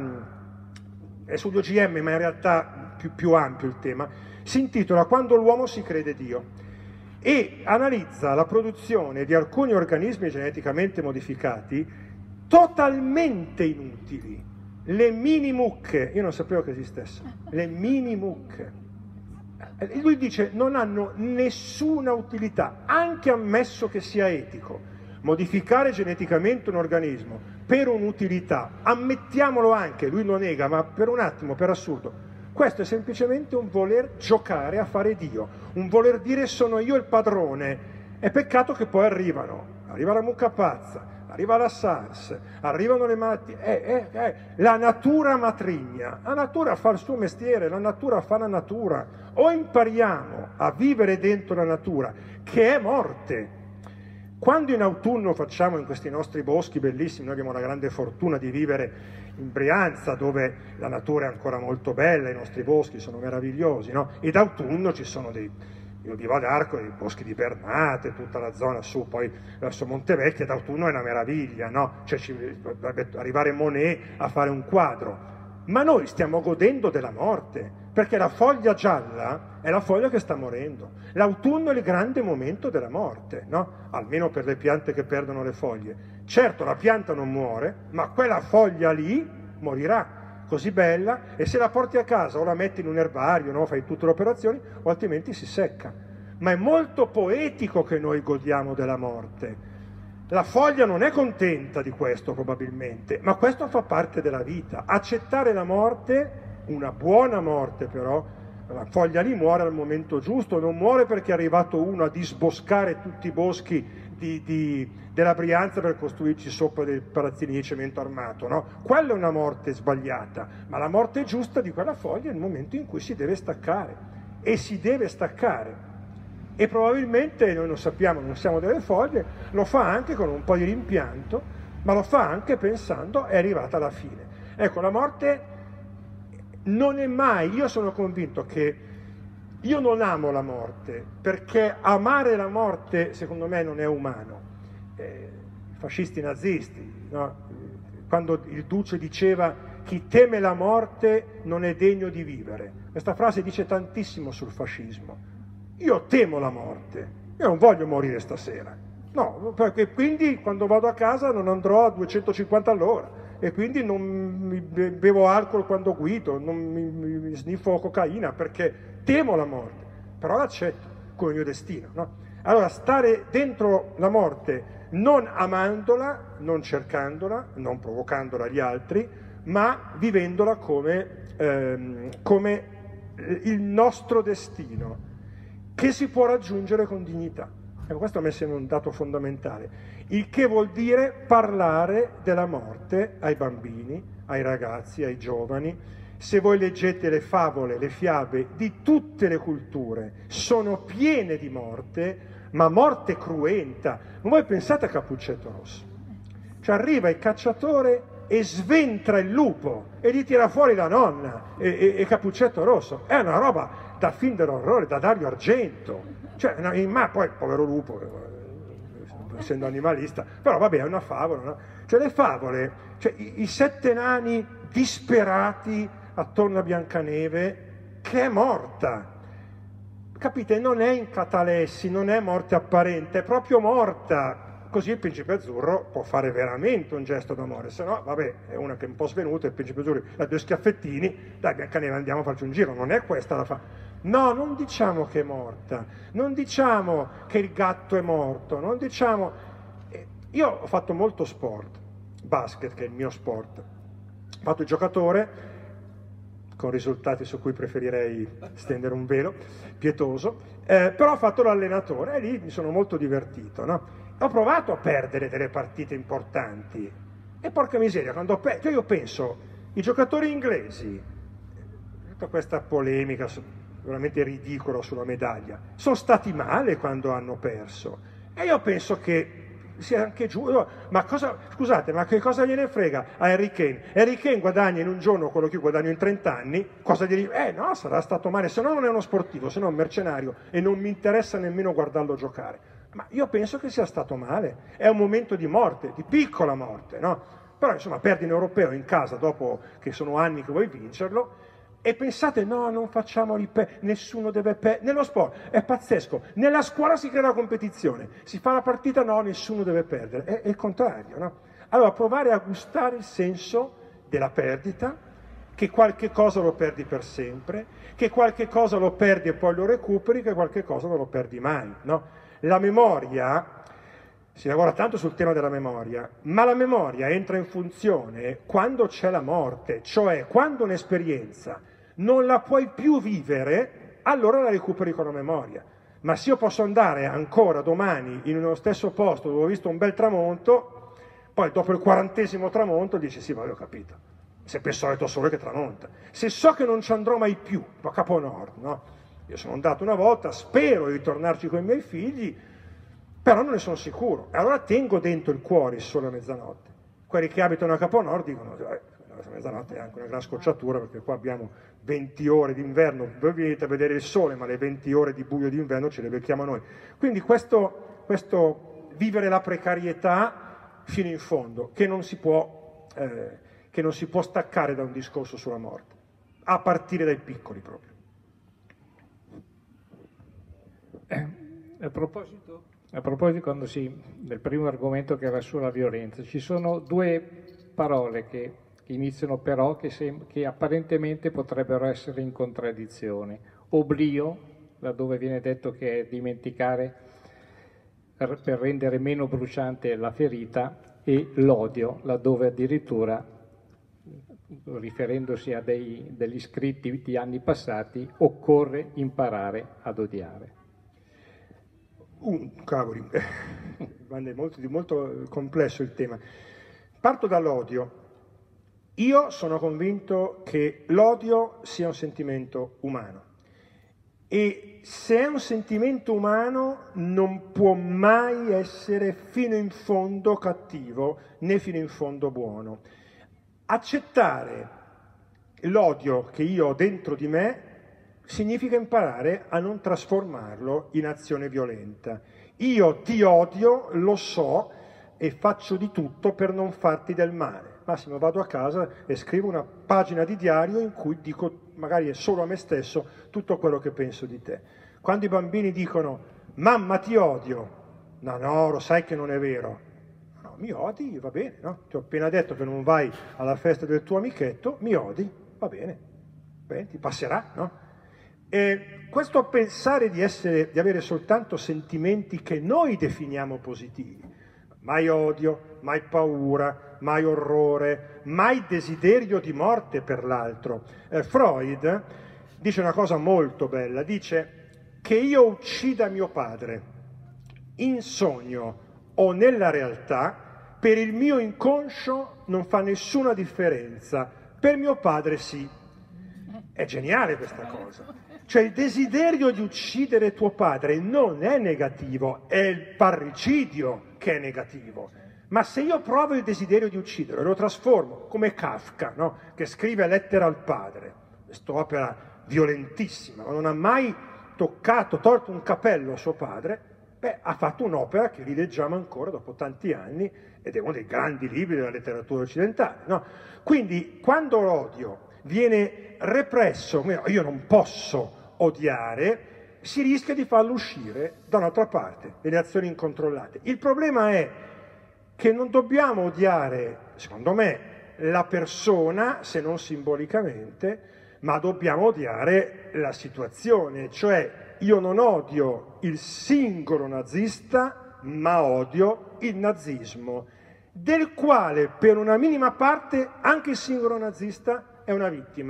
è sugli O G M, ma in realtà più, più ampio il tema, si intitola Quando l'uomo si crede Dio e analizza la produzione di alcuni organismi geneticamente modificati totalmente inutili, le mini mucche, io non sapevo che esistessero, le mini mucche. E lui dice non hanno nessuna utilità, anche ammesso che sia etico. Modificare geneticamente un organismo per un'utilità, ammettiamolo anche, lui lo nega, ma per un attimo, per assurdo, questo è semplicemente un voler giocare a fare Dio, un voler dire sono io il padrone. È peccato che poi arrivano, arriva la mucca pazza, arriva la SARS, arrivano le malattie, eh, eh, eh, la natura matrigna, la natura fa il suo mestiere, la natura fa la natura, o impariamo a vivere dentro la natura, che è morte. Quando in autunno facciamo in questi nostri boschi bellissimi, noi abbiamo la grande fortuna di vivere in Brianza, dove la natura è ancora molto bella, i nostri boschi sono meravigliosi, no? E d'autunno ci sono dei... Io vivo ad Arco, i boschi di Bernate, tutta la zona su, poi verso Montevecchia, d'autunno è una meraviglia, no? Cioè ci, dovrebbe arrivare Monet a fare un quadro. Ma noi stiamo godendo della morte, perché la foglia gialla è la foglia che sta morendo. L'autunno è il grande momento della morte, no? Almeno per le piante che perdono le foglie. Certo, la pianta non muore, ma quella foglia lì morirà. Così bella, e se la porti a casa o la metti in un erbario, no? Fai tutte le operazioni, o altrimenti si secca. Ma è molto poetico che noi godiamo della morte. La foglia non è contenta di questo probabilmente, ma questo fa parte della vita. Accettare la morte, una buona morte però, la foglia lì muore al momento giusto, non muore perché è arrivato uno a disboscare tutti i boschi Di, di, della Brianza per costruirci sopra dei palazzini di cemento armato, no? Quella è una morte sbagliata, ma la morte giusta di quella foglia è il momento in cui si deve staccare, e si deve staccare, e probabilmente noi non sappiamo, non siamo delle foglie, lo fa anche con un po' di rimpianto, ma lo fa anche pensando è arrivata la fine. Ecco, la morte non è mai, io sono convinto che io non amo la morte, perché amare la morte secondo me non è umano. Eh, fascisti nazisti, no? Quando il Duce diceva chi teme la morte non è degno di vivere, questa frase dice tantissimo sul fascismo. Io temo la morte, io non voglio morire stasera, no, perché quindi quando vado a casa non andrò a duecentocinquanta all'ora, e quindi non mi bevo alcol quando guido, non mi, mi sniffo cocaina, perché temo la morte, però l'accetto come mio destino, no? Allora, stare dentro la morte non amandola, non cercandola, non provocandola agli altri, ma vivendola come, ehm, come il nostro destino, che si può raggiungere con dignità. Ecco, questo a me sembra un dato fondamentale, il che vuol dire parlare della morte ai bambini, ai ragazzi, ai giovani. Se voi leggete le favole, le fiabe di tutte le culture, sono piene di morte, ma morte cruenta. Ma voi pensate a Cappuccetto Rosso. Cioè arriva il cacciatore e sventra il lupo e gli tira fuori la nonna e, e, e Cappuccetto Rosso. È una roba da film dell'orrore, da Dario Argento. Cioè, ma poi, povero lupo, essendo animalista, però vabbè, è una favola, no? Cioè le favole, cioè i, i sette nani disperati attorno a Biancaneve, che è morta. Capite? Non è in catalessi, non è morte apparente, è proprio morta. Così il principe azzurro può fare veramente un gesto d'amore, se no, vabbè, è una che è un po' svenuta, il principe azzurro ha due schiaffettini, dai Biancaneve andiamo a farci un giro, non è questa la fa. No, non diciamo che è morta, non diciamo che il gatto è morto, non diciamo... Io ho fatto molto sport, basket che è il mio sport, ho fatto il giocatore, con risultati su cui preferirei stendere un velo pietoso, eh, però ho fatto l'allenatore e lì mi sono molto divertito, no? Ho provato a perdere delle partite importanti e porca miseria, quando ho per... cioè io penso, i giocatori inglesi, tutta questa polemica veramente ridicola sulla medaglia, sono stati male quando hanno perso e io penso che sia anche giusto, ma cosa, scusate, ma che cosa gliene frega a Harry Kane? Harry Kane guadagna in un giorno quello che io guadagno in trent'anni, cosa gli... Eh no, sarà stato male, se no non è uno sportivo, se no è un mercenario e non mi interessa nemmeno guardarlo giocare. Ma io penso che sia stato male, è un momento di morte, di piccola morte, no? Però insomma perdi un europeo in casa dopo che sono anni che vuoi vincerlo, e pensate, no, non facciamoli pe- nessuno deve perdere. Nello sport è pazzesco, nella scuola si crea la competizione, si fa la partita, no, nessuno deve perdere, è, è il contrario, no? Allora provare a gustare il senso della perdita, che qualche cosa lo perdi per sempre, che qualche cosa lo perdi e poi lo recuperi, che qualche cosa non lo perdi mai, no? La memoria, si lavora tanto sul tema della memoria, ma la memoria entra in funzione quando c'è la morte, cioè quando un'esperienza non la puoi più vivere, allora la recuperi con la memoria. Ma se io posso andare ancora domani in uno stesso posto dove ho visto un bel tramonto, poi dopo il quarantesimo tramonto dici sì, ma io ho capito, se per solito sole che tramonta. Se so che non ci andrò mai più, a Capo Nord, no? Io sono andato una volta, spero di tornarci con i miei figli, però non ne sono sicuro. E allora tengo dentro il cuore il sole a mezzanotte. Quelli che abitano a Capo Nord dicono eh, a mezzanotte è anche una gran scocciatura perché qua abbiamo venti ore d'inverno, voi venite a vedere il sole, ma le venti ore di buio d'inverno ce le becchiamo noi. Quindi questo, questo vivere la precarietà fino in fondo, che non si può, eh, che non si può staccare da un discorso sulla morte, a partire dai piccoli proprio. Eh, a proposito, a proposito quando si, del primo argomento che era sulla violenza, ci sono due parole che iniziano però che, sem- che apparentemente potrebbero essere in contraddizione. Oblio, laddove viene detto che è dimenticare per, per rendere meno bruciante la ferita, e l'odio, laddove addirittura, riferendosi a dei, degli scritti di anni passati, occorre imparare ad odiare. Uh, cavoli, è molto, molto complesso il tema. Parto dall'odio. Io sono convinto che l'odio sia un sentimento umano e se è un sentimento umano non può mai essere fino in fondo cattivo né fino in fondo buono. Accettare l'odio che io ho dentro di me significa imparare a non trasformarlo in azione violenta. Io ti odio, lo so, e faccio di tutto per non farti del male. Massimo, vado a casa e scrivo una pagina di diario in cui dico, magari è solo a me stesso, tutto quello che penso di te. Quando i bambini dicono, mamma ti odio, no, no, lo sai che non è vero. No, mi odi, va bene, no? Ti ho appena detto che non vai alla festa del tuo amichetto, mi odi, va bene, bene, ti passerà, no? E questo pensare di, essere, di avere soltanto sentimenti che noi definiamo positivi, mai odio, mai paura, mai orrore, mai desiderio di morte per l'altro. Eh, Freud dice una cosa molto bella, dice che io uccida mio padre in sogno o nella realtà, per il mio inconscio non fa nessuna differenza, per mio padre sì. È geniale questa cosa. Cioè il desiderio di uccidere tuo padre non è negativo, è il parricidio che è negativo. Ma se io provo il desiderio di uccidere, lo trasformo come Kafka, no? Che scrive Lettera al padre, quest'opera violentissima, ma non ha mai toccato, torto un capello a suo padre, beh, ha fatto un'opera che rileggiamo ancora dopo tanti anni ed è uno dei grandi libri della letteratura occidentale, no? Quindi quando l'odio viene represso, io non posso odiare, si rischia di farlo uscire da un'altra parte, delle azioni incontrollate. Il problema è che non dobbiamo odiare, secondo me, la persona, se non simbolicamente, ma dobbiamo odiare la situazione, cioè io non odio il singolo nazista, ma odio il nazismo, del quale per una minima parte anche il singolo nazista è una vittima.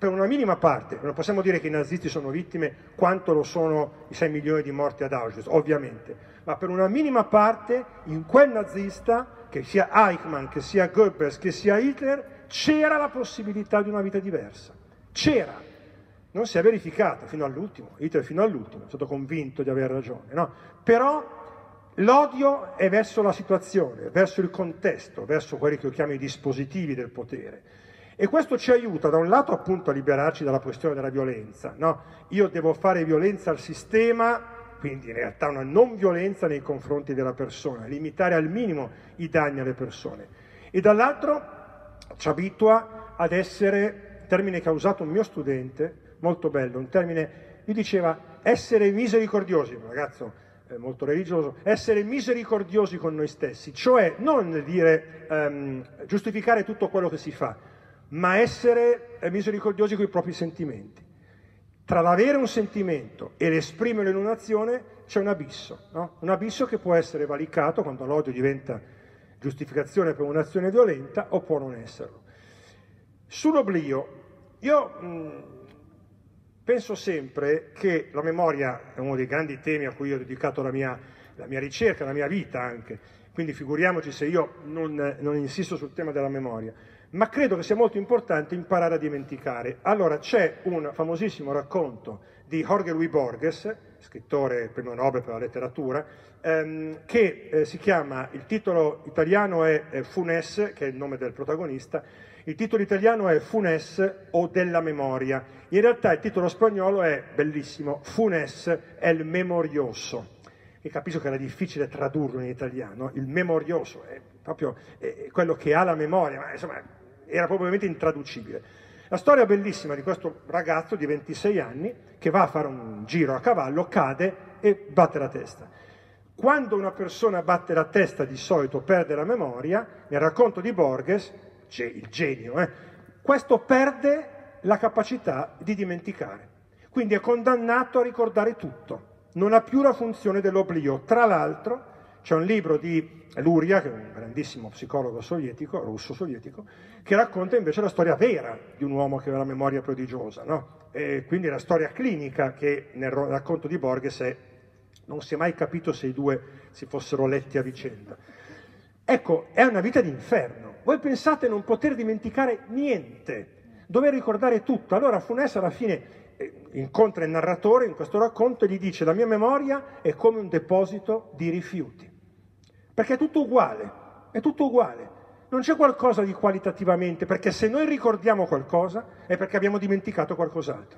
per una minima parte, non possiamo dire che i nazisti sono vittime quanto lo sono i sei milioni di morti ad Auschwitz, ovviamente, ma per una minima parte in quel nazista, che sia Eichmann, che sia Goebbels, che sia Hitler, c'era la possibilità di una vita diversa. C'era. Non si è verificato fino all'ultimo, Hitler fino all'ultimo, è stato convinto di aver ragione, no? Però l'odio è verso la situazione, verso il contesto, verso quelli che io chiamo i dispositivi del potere. E questo ci aiuta da un lato appunto a liberarci dalla questione della violenza, no? Io devo fare violenza al sistema, quindi in realtà una non violenza nei confronti della persona, limitare al minimo i danni alle persone. E dall'altro ci abitua ad essere, termine che ha usato un mio studente, molto bello, un termine, lui diceva essere misericordiosi, un ragazzo eh, molto religioso, essere misericordiosi con noi stessi, cioè non dire ehm, giustificare tutto quello che si fa, ma essere eh, misericordiosi con i propri sentimenti. Tra l'avere un sentimento e l'esprimerlo in un'azione c'è un abisso, no? Un abisso che può essere valicato quando l'odio diventa giustificazione per un'azione violenta o può non esserlo. Sull'oblio, io mh, penso sempre che la memoria è uno dei grandi temi a cui ho dedicato la mia, la mia ricerca, la mia vita anche, quindi figuriamoci se io non, non insisto sul tema della memoria, ma credo che sia molto importante imparare a dimenticare. Allora c'è un famosissimo racconto di Jorge Luis Borges, scrittore premio Nobel per la letteratura, ehm, che eh, si chiama, il titolo italiano è eh, Funes, che è il nome del protagonista, il titolo italiano è Funes o della memoria. In realtà il titolo spagnolo è bellissimo, Funes el memorioso. E capisco che era difficile tradurlo in italiano, il memorioso è proprio è quello che ha la memoria, ma insomma era probabilmente intraducibile. La storia bellissima di questo ragazzo di ventisei anni che va a fare un giro a cavallo, cade e batte la testa. Quando una persona batte la testa di solito perde la memoria, nel racconto di Borges, il genio, eh, questo perde la capacità di dimenticare, quindi è condannato a ricordare tutto, non ha più la funzione dell'oblio. Tra l'altro c'è un libro di Luria, che è un grandissimo psicologo sovietico, russo-sovietico, che racconta invece la storia vera di un uomo che aveva la memoria prodigiosa, no? E quindi la storia clinica che nel racconto di Borges è, non si è mai capito se i due si fossero letti a vicenda. Ecco, è una vita d'inferno. Voi pensate non poter dimenticare niente, dover ricordare tutto. Allora Funes alla fine incontra il narratore in questo racconto e gli dice: la mia memoria è come un deposito di rifiuti, perché è tutto uguale, è tutto uguale, non c'è qualcosa di qualitativamente, perché se noi ricordiamo qualcosa è perché abbiamo dimenticato qualcos'altro.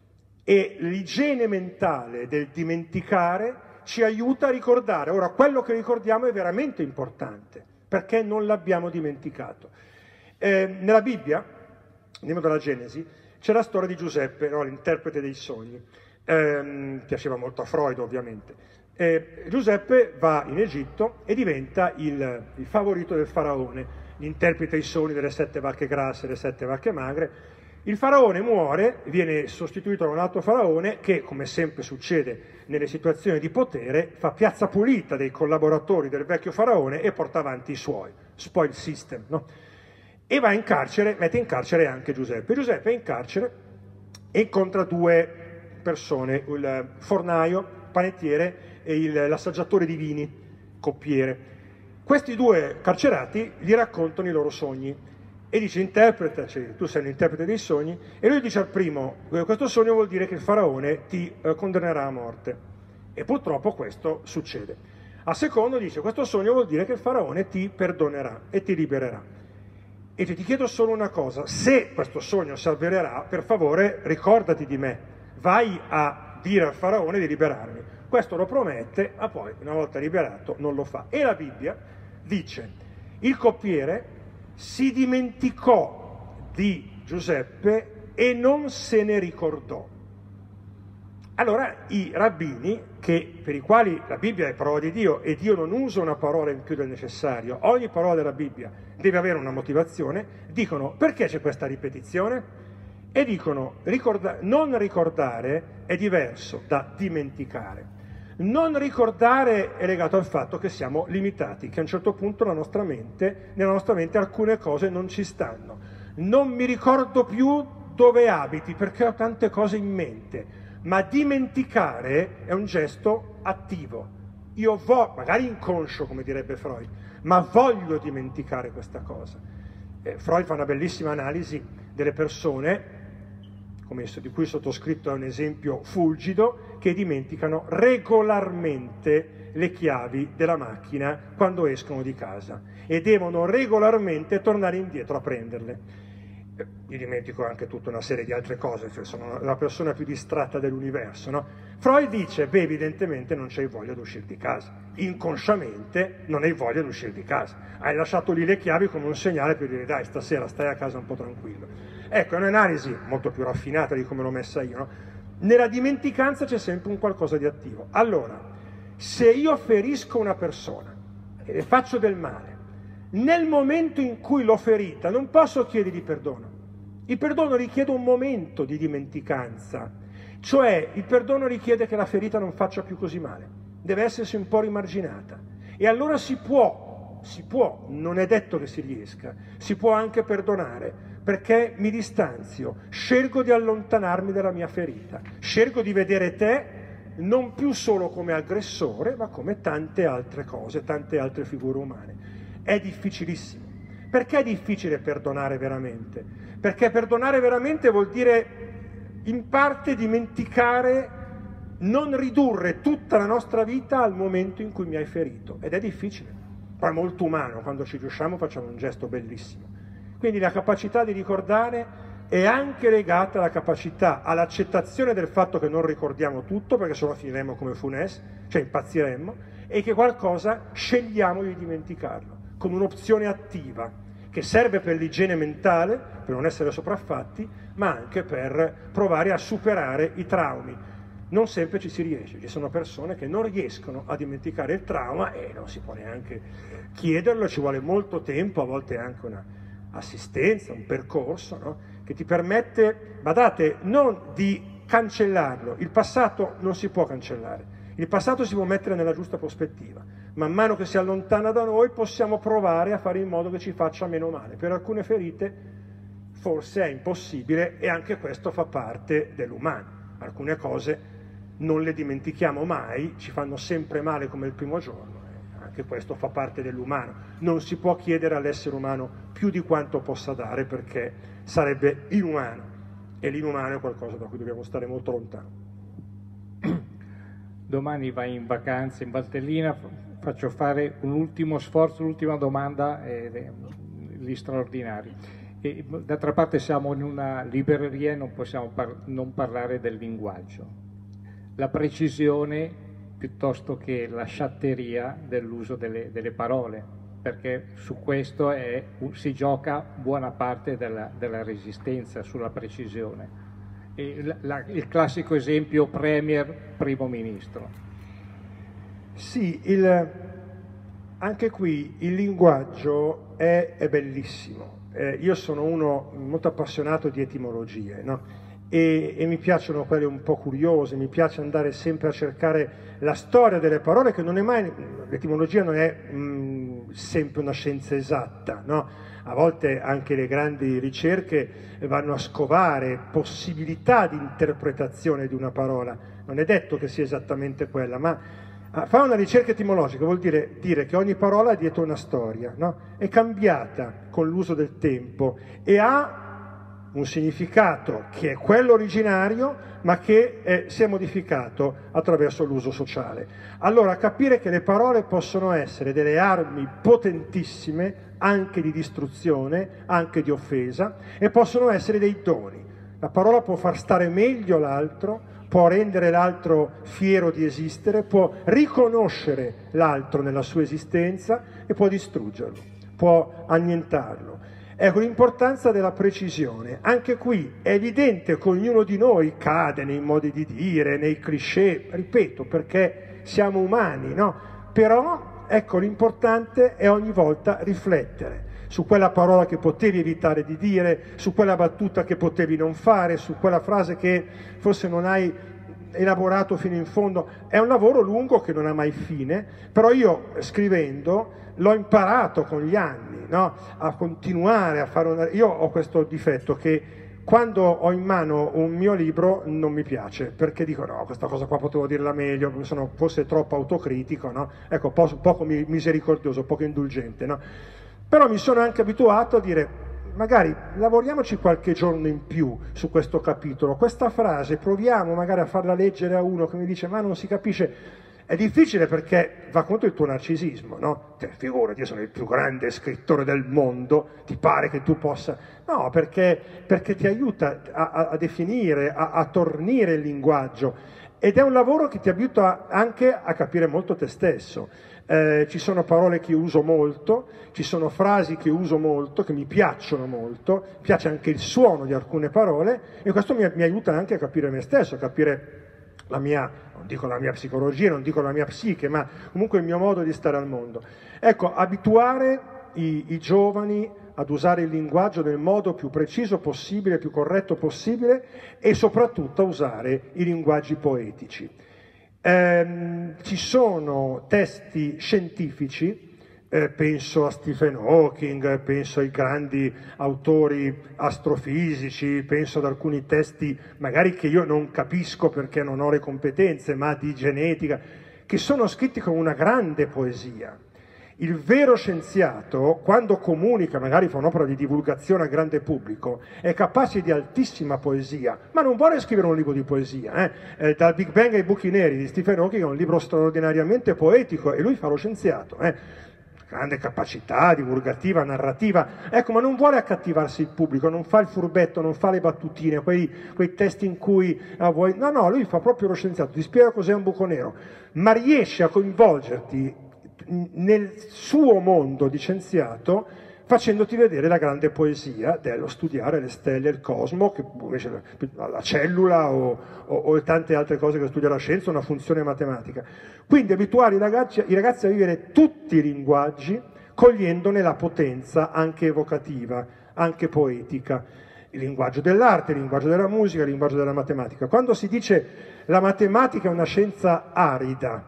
E l'igiene mentale del dimenticare ci aiuta a ricordare. Ora, quello che ricordiamo è veramente importante, perché non l'abbiamo dimenticato. Eh, nella Bibbia, andiamo dalla Genesi, c'è la storia di Giuseppe, no? L'interprete dei sogni. Eh, piaceva molto a Freud, ovviamente. Eh, Giuseppe va in Egitto e diventa il, il favorito del faraone, interpreta i sogni delle sette vacche grasse e le sette vacche magre. Il faraone muore, viene sostituito da un altro faraone che, come sempre succede nelle situazioni di potere, fa piazza pulita dei collaboratori del vecchio faraone e porta avanti i suoi, spoil system, no? E va in carcere, mette in carcere anche Giuseppe. Giuseppe è in carcere e incontra due persone, il fornaio, panettiere e il, l'assaggiatore di vini, coppiere. Questi due carcerati gli raccontano i loro sogni e dice: interpretaci, tu sei un interprete dei sogni. E lui dice al primo: questo sogno vuol dire che il faraone ti eh, condannerà a morte. E purtroppo questo succede. Al secondo dice: questo sogno vuol dire che il faraone ti perdonerà e ti libererà. E ti chiedo solo una cosa: se questo sogno si avvererà, per favore ricordati di me, vai a dire al faraone di liberarmi. Questo lo promette, ma poi una volta liberato non lo fa. E la Bibbia dice: il coppiere si dimenticò di Giuseppe e non se ne ricordò. Allora i rabbini, che, per i quali la Bibbia è parola di Dio e Dio non usa una parola in più del necessario, ogni parola della Bibbia deve avere una motivazione, dicono: perché c'è questa ripetizione? E dicono: ricorda- non ricordare è diverso da dimenticare. Non ricordare è legato al fatto che siamo limitati, che a un certo punto la nostra mente, nella nostra mente alcune cose non ci stanno. Non mi ricordo più dove abiti perché ho tante cose in mente, ma dimenticare è un gesto attivo. Io voglio, magari inconscio come direbbe Freud, ma voglio dimenticare questa cosa. Eh, Freud fa una bellissima analisi delle persone, come di cui il sottoscritto è un esempio fulgido, che dimenticano regolarmente le chiavi della macchina quando escono di casa e devono regolarmente tornare indietro a prenderle. Io dimentico anche tutta una serie di altre cose, cioè sono la persona più distratta dell'universo, no? Freud dice, beh, evidentemente non c'hai voglia di uscire di casa, inconsciamente non hai voglia di uscire di casa, hai lasciato lì le chiavi come un segnale per dire, dai, stasera stai a casa un po' tranquillo. Ecco, è un'analisi molto più raffinata di come l'ho messa io, no? Nella dimenticanza c'è sempre un qualcosa di attivo. Allora, se io ferisco una persona e le faccio del male, nel momento in cui l'ho ferita non posso chiedergli perdono. Il perdono richiede un momento di dimenticanza, cioè il perdono richiede che la ferita non faccia più così male, deve essersi un po' rimarginata. E allora si può, si può, non è detto che si riesca, si può anche perdonare, perché mi distanzio, scelgo di allontanarmi dalla mia ferita, scelgo di vedere te non più solo come aggressore, ma come tante altre cose, tante altre figure umane. È difficilissimo. Perché è difficile perdonare veramente? Perché perdonare veramente vuol dire in parte dimenticare, non ridurre tutta la nostra vita al momento in cui mi hai ferito. Ed è difficile, ma è molto umano. Quando ci riusciamo facciamo un gesto bellissimo. Quindi la capacità di ricordare è anche legata alla capacità, all'accettazione del fatto che non ricordiamo tutto, perché sennò finiremo come Funès, cioè impazziremmo, e che qualcosa scegliamo di dimenticarlo, come un'opzione attiva, che serve per l'igiene mentale, per non essere sopraffatti, ma anche per provare a superare i traumi. Non sempre ci si riesce, ci sono persone che non riescono a dimenticare il trauma e non si può neanche chiederlo, ci vuole molto tempo, a volte anche una assistenza, un percorso, no? Che ti permette, badate, non di cancellarlo, il passato non si può cancellare, il passato si può mettere nella giusta prospettiva, man mano che si allontana da noi possiamo provare a fare in modo che ci faccia meno male. Per alcune ferite forse è impossibile e anche questo fa parte dell'umano, alcune cose non le dimentichiamo mai, ci fanno sempre male come il primo giorno. Che questo fa parte dell'umano, non si può chiedere all'essere umano più di quanto possa dare perché sarebbe inumano e l'inumano è qualcosa da cui dobbiamo stare molto lontano. Domani vai in vacanza in Valtellina, faccio fare un ultimo sforzo, l'ultima domanda, eh, gli straordinari. E, d'altra parte siamo in una libreria e non possiamo par- non parlare del linguaggio, la precisione piuttosto che la sciatteria dell'uso delle, delle parole, perché su questo è, si gioca buona parte della, della resistenza, sulla precisione. E la, la, il classico esempio premier, primo ministro. Sì, il, anche qui il linguaggio è, è bellissimo. Eh, io sono uno molto appassionato di etimologie, no? E, e mi piacciono quelle un po' curiose, mi piace andare sempre a cercare la storia delle parole, che non è mai, l'etimologia non è mh, sempre una scienza esatta, no? A volte anche le grandi ricerche vanno a scovare possibilità di interpretazione di una parola, non è detto che sia esattamente quella, ma fare una ricerca etimologica vuol dire, dire che ogni parola ha dietro una storia, no? È cambiata con l'uso del tempo e ha un significato che è quello originario, ma che è, si è modificato attraverso l'uso sociale. Allora, capire che le parole possono essere delle armi potentissime, anche di distruzione, anche di offesa, e possono essere dei doni. La parola può far stare meglio l'altro, può rendere l'altro fiero di esistere, può riconoscere l'altro nella sua esistenza e può distruggerlo, può annientarlo. Ecco l'importanza della precisione. Anche qui è evidente che ognuno di noi cade nei modi di dire, nei cliché, ripeto, perché siamo umani, no? Però, ecco, l'importante è ogni volta riflettere su quella parola che potevi evitare di dire, su quella battuta che potevi non fare, su quella frase che forse non hai elaborato fino in fondo. È un lavoro lungo che non ha mai fine, però io scrivendo l'ho imparato con gli anni, no? A continuare a fare una... Io ho questo difetto che quando ho in mano un mio libro non mi piace, perché dico no, questa cosa qua potevo dirla meglio, sono forse troppo autocritico, no? Ecco, poco, poco misericordioso, poco indulgente, no? Però mi sono anche abituato a dire, magari lavoriamoci qualche giorno in più su questo capitolo, questa frase proviamo magari a farla leggere a uno che mi dice ma non si capisce. È difficile perché va contro il tuo narcisismo, no? Te, figurati, io sono il più grande scrittore del mondo, ti pare che tu possa... No, perché, perché ti aiuta a, a, a definire, a, a tornire il linguaggio, ed è un lavoro che ti aiuta anche a capire molto te stesso. Eh, ci sono parole che uso molto, ci sono frasi che uso molto, che mi piacciono molto, piace anche il suono di alcune parole, e questo mi, mi aiuta anche a capire me stesso, a capire la mia, non dico la mia psicologia, non dico la mia psiche, ma comunque il mio modo di stare al mondo. Ecco, abituare i, i giovani ad usare il linguaggio nel modo più preciso possibile, più corretto possibile, e soprattutto a usare i linguaggi poetici. Ehm, ci sono testi scientifici, eh, penso a Stephen Hawking, penso ai grandi autori astrofisici, penso ad alcuni testi magari che io non capisco perché non ho le competenze, ma di genetica, che sono scritti con una grande poesia. Il vero scienziato, quando comunica, magari fa un'opera di divulgazione al grande pubblico, è capace di altissima poesia, ma non vuole scrivere un libro di poesia. Eh? Eh, dal Big Bang ai buchi neri di Stephen Hawking è un libro straordinariamente poetico, e lui fa lo scienziato. Eh? Grande capacità divulgativa, narrativa, ecco, ma non vuole accattivarsi il pubblico, non fa il furbetto, non fa le battutine, quei, quei testi in cui ah, vuoi... no, no, lui fa proprio lo scienziato, ti spiega cos'è un buco nero, ma riesce a coinvolgerti nel suo mondo di scienziato, facendoti vedere la grande poesia dello studiare le stelle, il cosmo, che invece la cellula o, o, o tante altre cose che studia la scienza, una funzione matematica. Quindi abituare i ragazzi, i ragazzi a vivere tutti i linguaggi, cogliendone la potenza anche evocativa, anche poetica. Il linguaggio dell'arte, il linguaggio della musica, il linguaggio della matematica. Quando si dice la matematica è una scienza arida,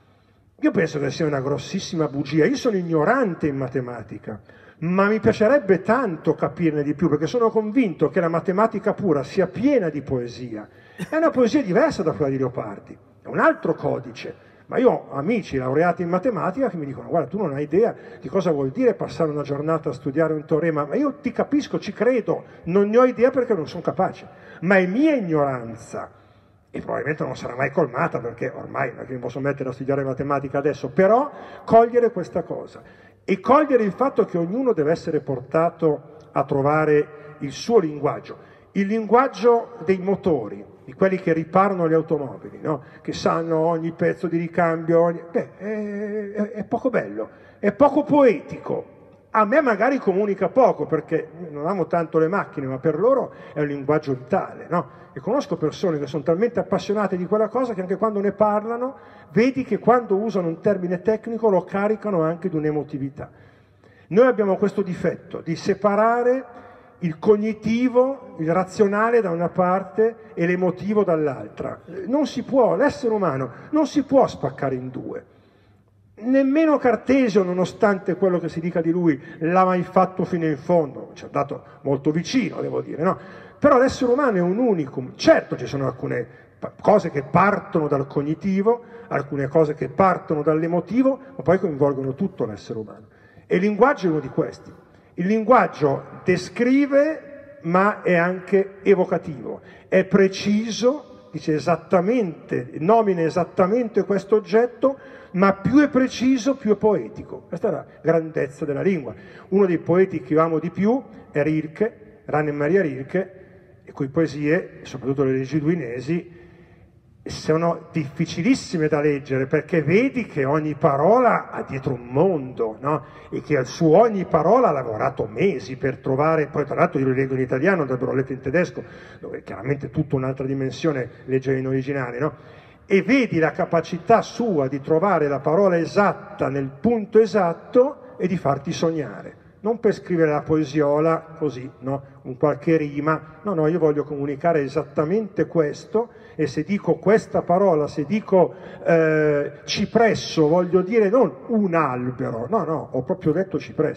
io penso che sia una grossissima bugia. Io sono ignorante in matematica, ma mi piacerebbe tanto capirne di più, perché sono convinto che la matematica pura sia piena di poesia. È una poesia diversa da quella di Leopardi, è un altro codice. Ma io ho amici laureati in matematica che mi dicono guarda, tu non hai idea di cosa vuol dire passare una giornata a studiare un teorema, ma io ti capisco, ci credo, non ne ho idea perché non sono capace, ma è mia ignoranza, e probabilmente non sarà mai colmata perché ormai non è che mi posso mettere a studiare matematica adesso, però cogliere questa cosa e cogliere il fatto che ognuno deve essere portato a trovare il suo linguaggio, il linguaggio dei motori, di quelli che riparano le automobili, no? Che sanno ogni pezzo di ricambio, ogni... Beh, è, è, è poco bello, è poco poetico. A me magari comunica poco perché non amo tanto le macchine, ma per loro è un linguaggio vitale, no? E conosco persone che sono talmente appassionate di quella cosa che anche quando ne parlano vedi che quando usano un termine tecnico lo caricano anche di un'emotività. Noi abbiamo questo difetto di separare il cognitivo, il razionale da una parte e l'emotivo dall'altra. Non si può, l'essere umano non si può spaccare in due. Nemmeno Cartesio, nonostante quello che si dica di lui, l'ha mai fatto fino in fondo, ci è andato molto vicino, devo dire, no? Però l'essere umano è un unicum. Certo ci sono alcune cose che partono dal cognitivo, alcune cose che partono dall'emotivo, ma poi coinvolgono tutto l'essere umano. E il linguaggio è uno di questi. Il linguaggio descrive, ma è anche evocativo, è preciso, dice esattamente, nomina esattamente questo oggetto, ma più è preciso, più è poetico. Questa è la grandezza della lingua. Uno dei poeti che io amo di più è Rilke, Rainer Maria Rilke, le cui poesie, soprattutto le leggi duinesi, sono difficilissime da leggere perché vedi che ogni parola ha dietro un mondo, no? E che su ogni parola ha lavorato mesi per trovare, poi tra l'altro io lo leggo in italiano, andrebbero letto in tedesco, dove chiaramente tutta un'altra dimensione leggere in originale, no? E vedi la capacità sua di trovare la parola esatta nel punto esatto e di farti sognare. Non per scrivere la poesiola così, no? Un qualche rima, no, no, io voglio comunicare esattamente questo, e se dico questa parola, se dico eh, cipresso, voglio dire non un albero, no, no, ho proprio detto cipresso.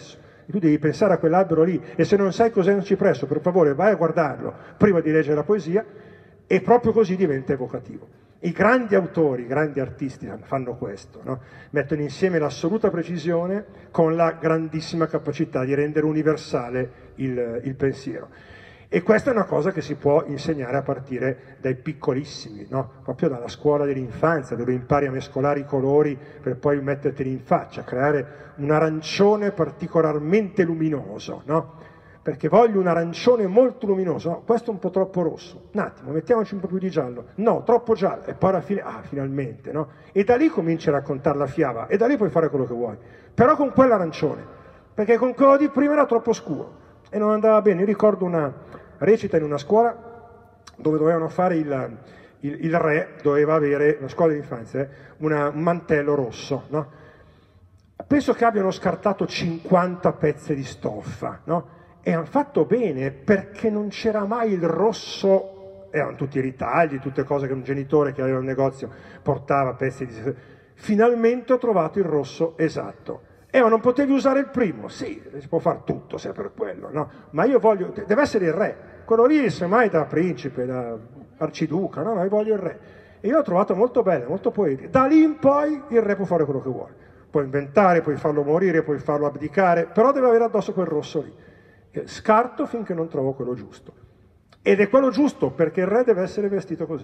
tu devi pensare a quell'albero lì, e se non sai cos'è un cipresso, per favore vai a guardarlo prima di leggere la poesia, e proprio così diventa evocativo. I grandi autori, i grandi artisti fanno questo, no? Mettono insieme l'assoluta precisione con la grandissima capacità di rendere universale il, il pensiero. E questa è una cosa che si può insegnare a partire dai piccolissimi, no? Proprio dalla scuola dell'infanzia, dove impari a mescolare i colori per poi metterteli in faccia, creare un arancione particolarmente luminoso, no? Perché voglio un arancione molto luminoso, no, questo è un po' troppo rosso, un attimo, mettiamoci un po' più di giallo, no, troppo giallo, e poi alla fine, ah, finalmente, no? E da lì cominci a raccontare la fiaba, e da lì puoi fare quello che vuoi, però con quell'arancione, perché con quello di prima era troppo scuro, e non andava bene. Io ricordo una recita in una scuola dove dovevano fare il, il, il re, doveva avere, una scuola d'infanzia, eh, una, un mantello rosso, no? Penso che abbiano scartato cinquanta pezzi di stoffa, no? E hanno fatto bene, perché non c'era mai il rosso, erano tutti ritagli, tutte cose che un genitore che aveva un negozio portava, pezzi di... Finalmente ho trovato il rosso esatto. Eh, ma non potevi usare il primo? Sì, si può fare tutto se è per quello, no? Ma io voglio, deve essere il re, quello lì semmai da principe, da arciduca, no? No, io voglio il re. E io l'ho trovato molto bello, molto poetico. Da lì in poi il re può fare quello che vuole. Puoi inventare, puoi farlo morire, puoi farlo abdicare, però deve avere addosso quel rosso lì. Scarto finché non trovo quello giusto, ed è quello giusto perché il re deve essere vestito così.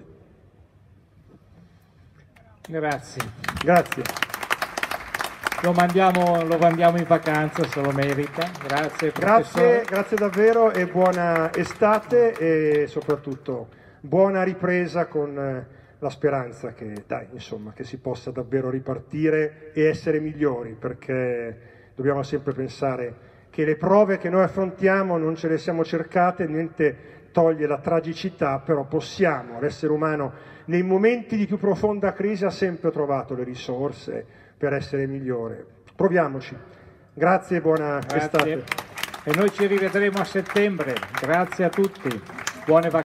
Grazie. Grazie. Lo mandiamo, lo mandiamo in vacanza se lo merita. Grazie, grazie, grazie davvero, e buona estate, e soprattutto buona ripresa, con la speranza che, dai, insomma, che si possa davvero ripartire e essere migliori, perché dobbiamo sempre pensare che le prove che noi affrontiamo non ce le siamo cercate, niente toglie la tragicità, però possiamo, l'essere umano nei momenti di più profonda crisi ha sempre trovato le risorse per essere migliore. Proviamoci. Grazie e buona Grazie. estate. E noi ci rivedremo a settembre. Grazie a tutti. Buone vacanze.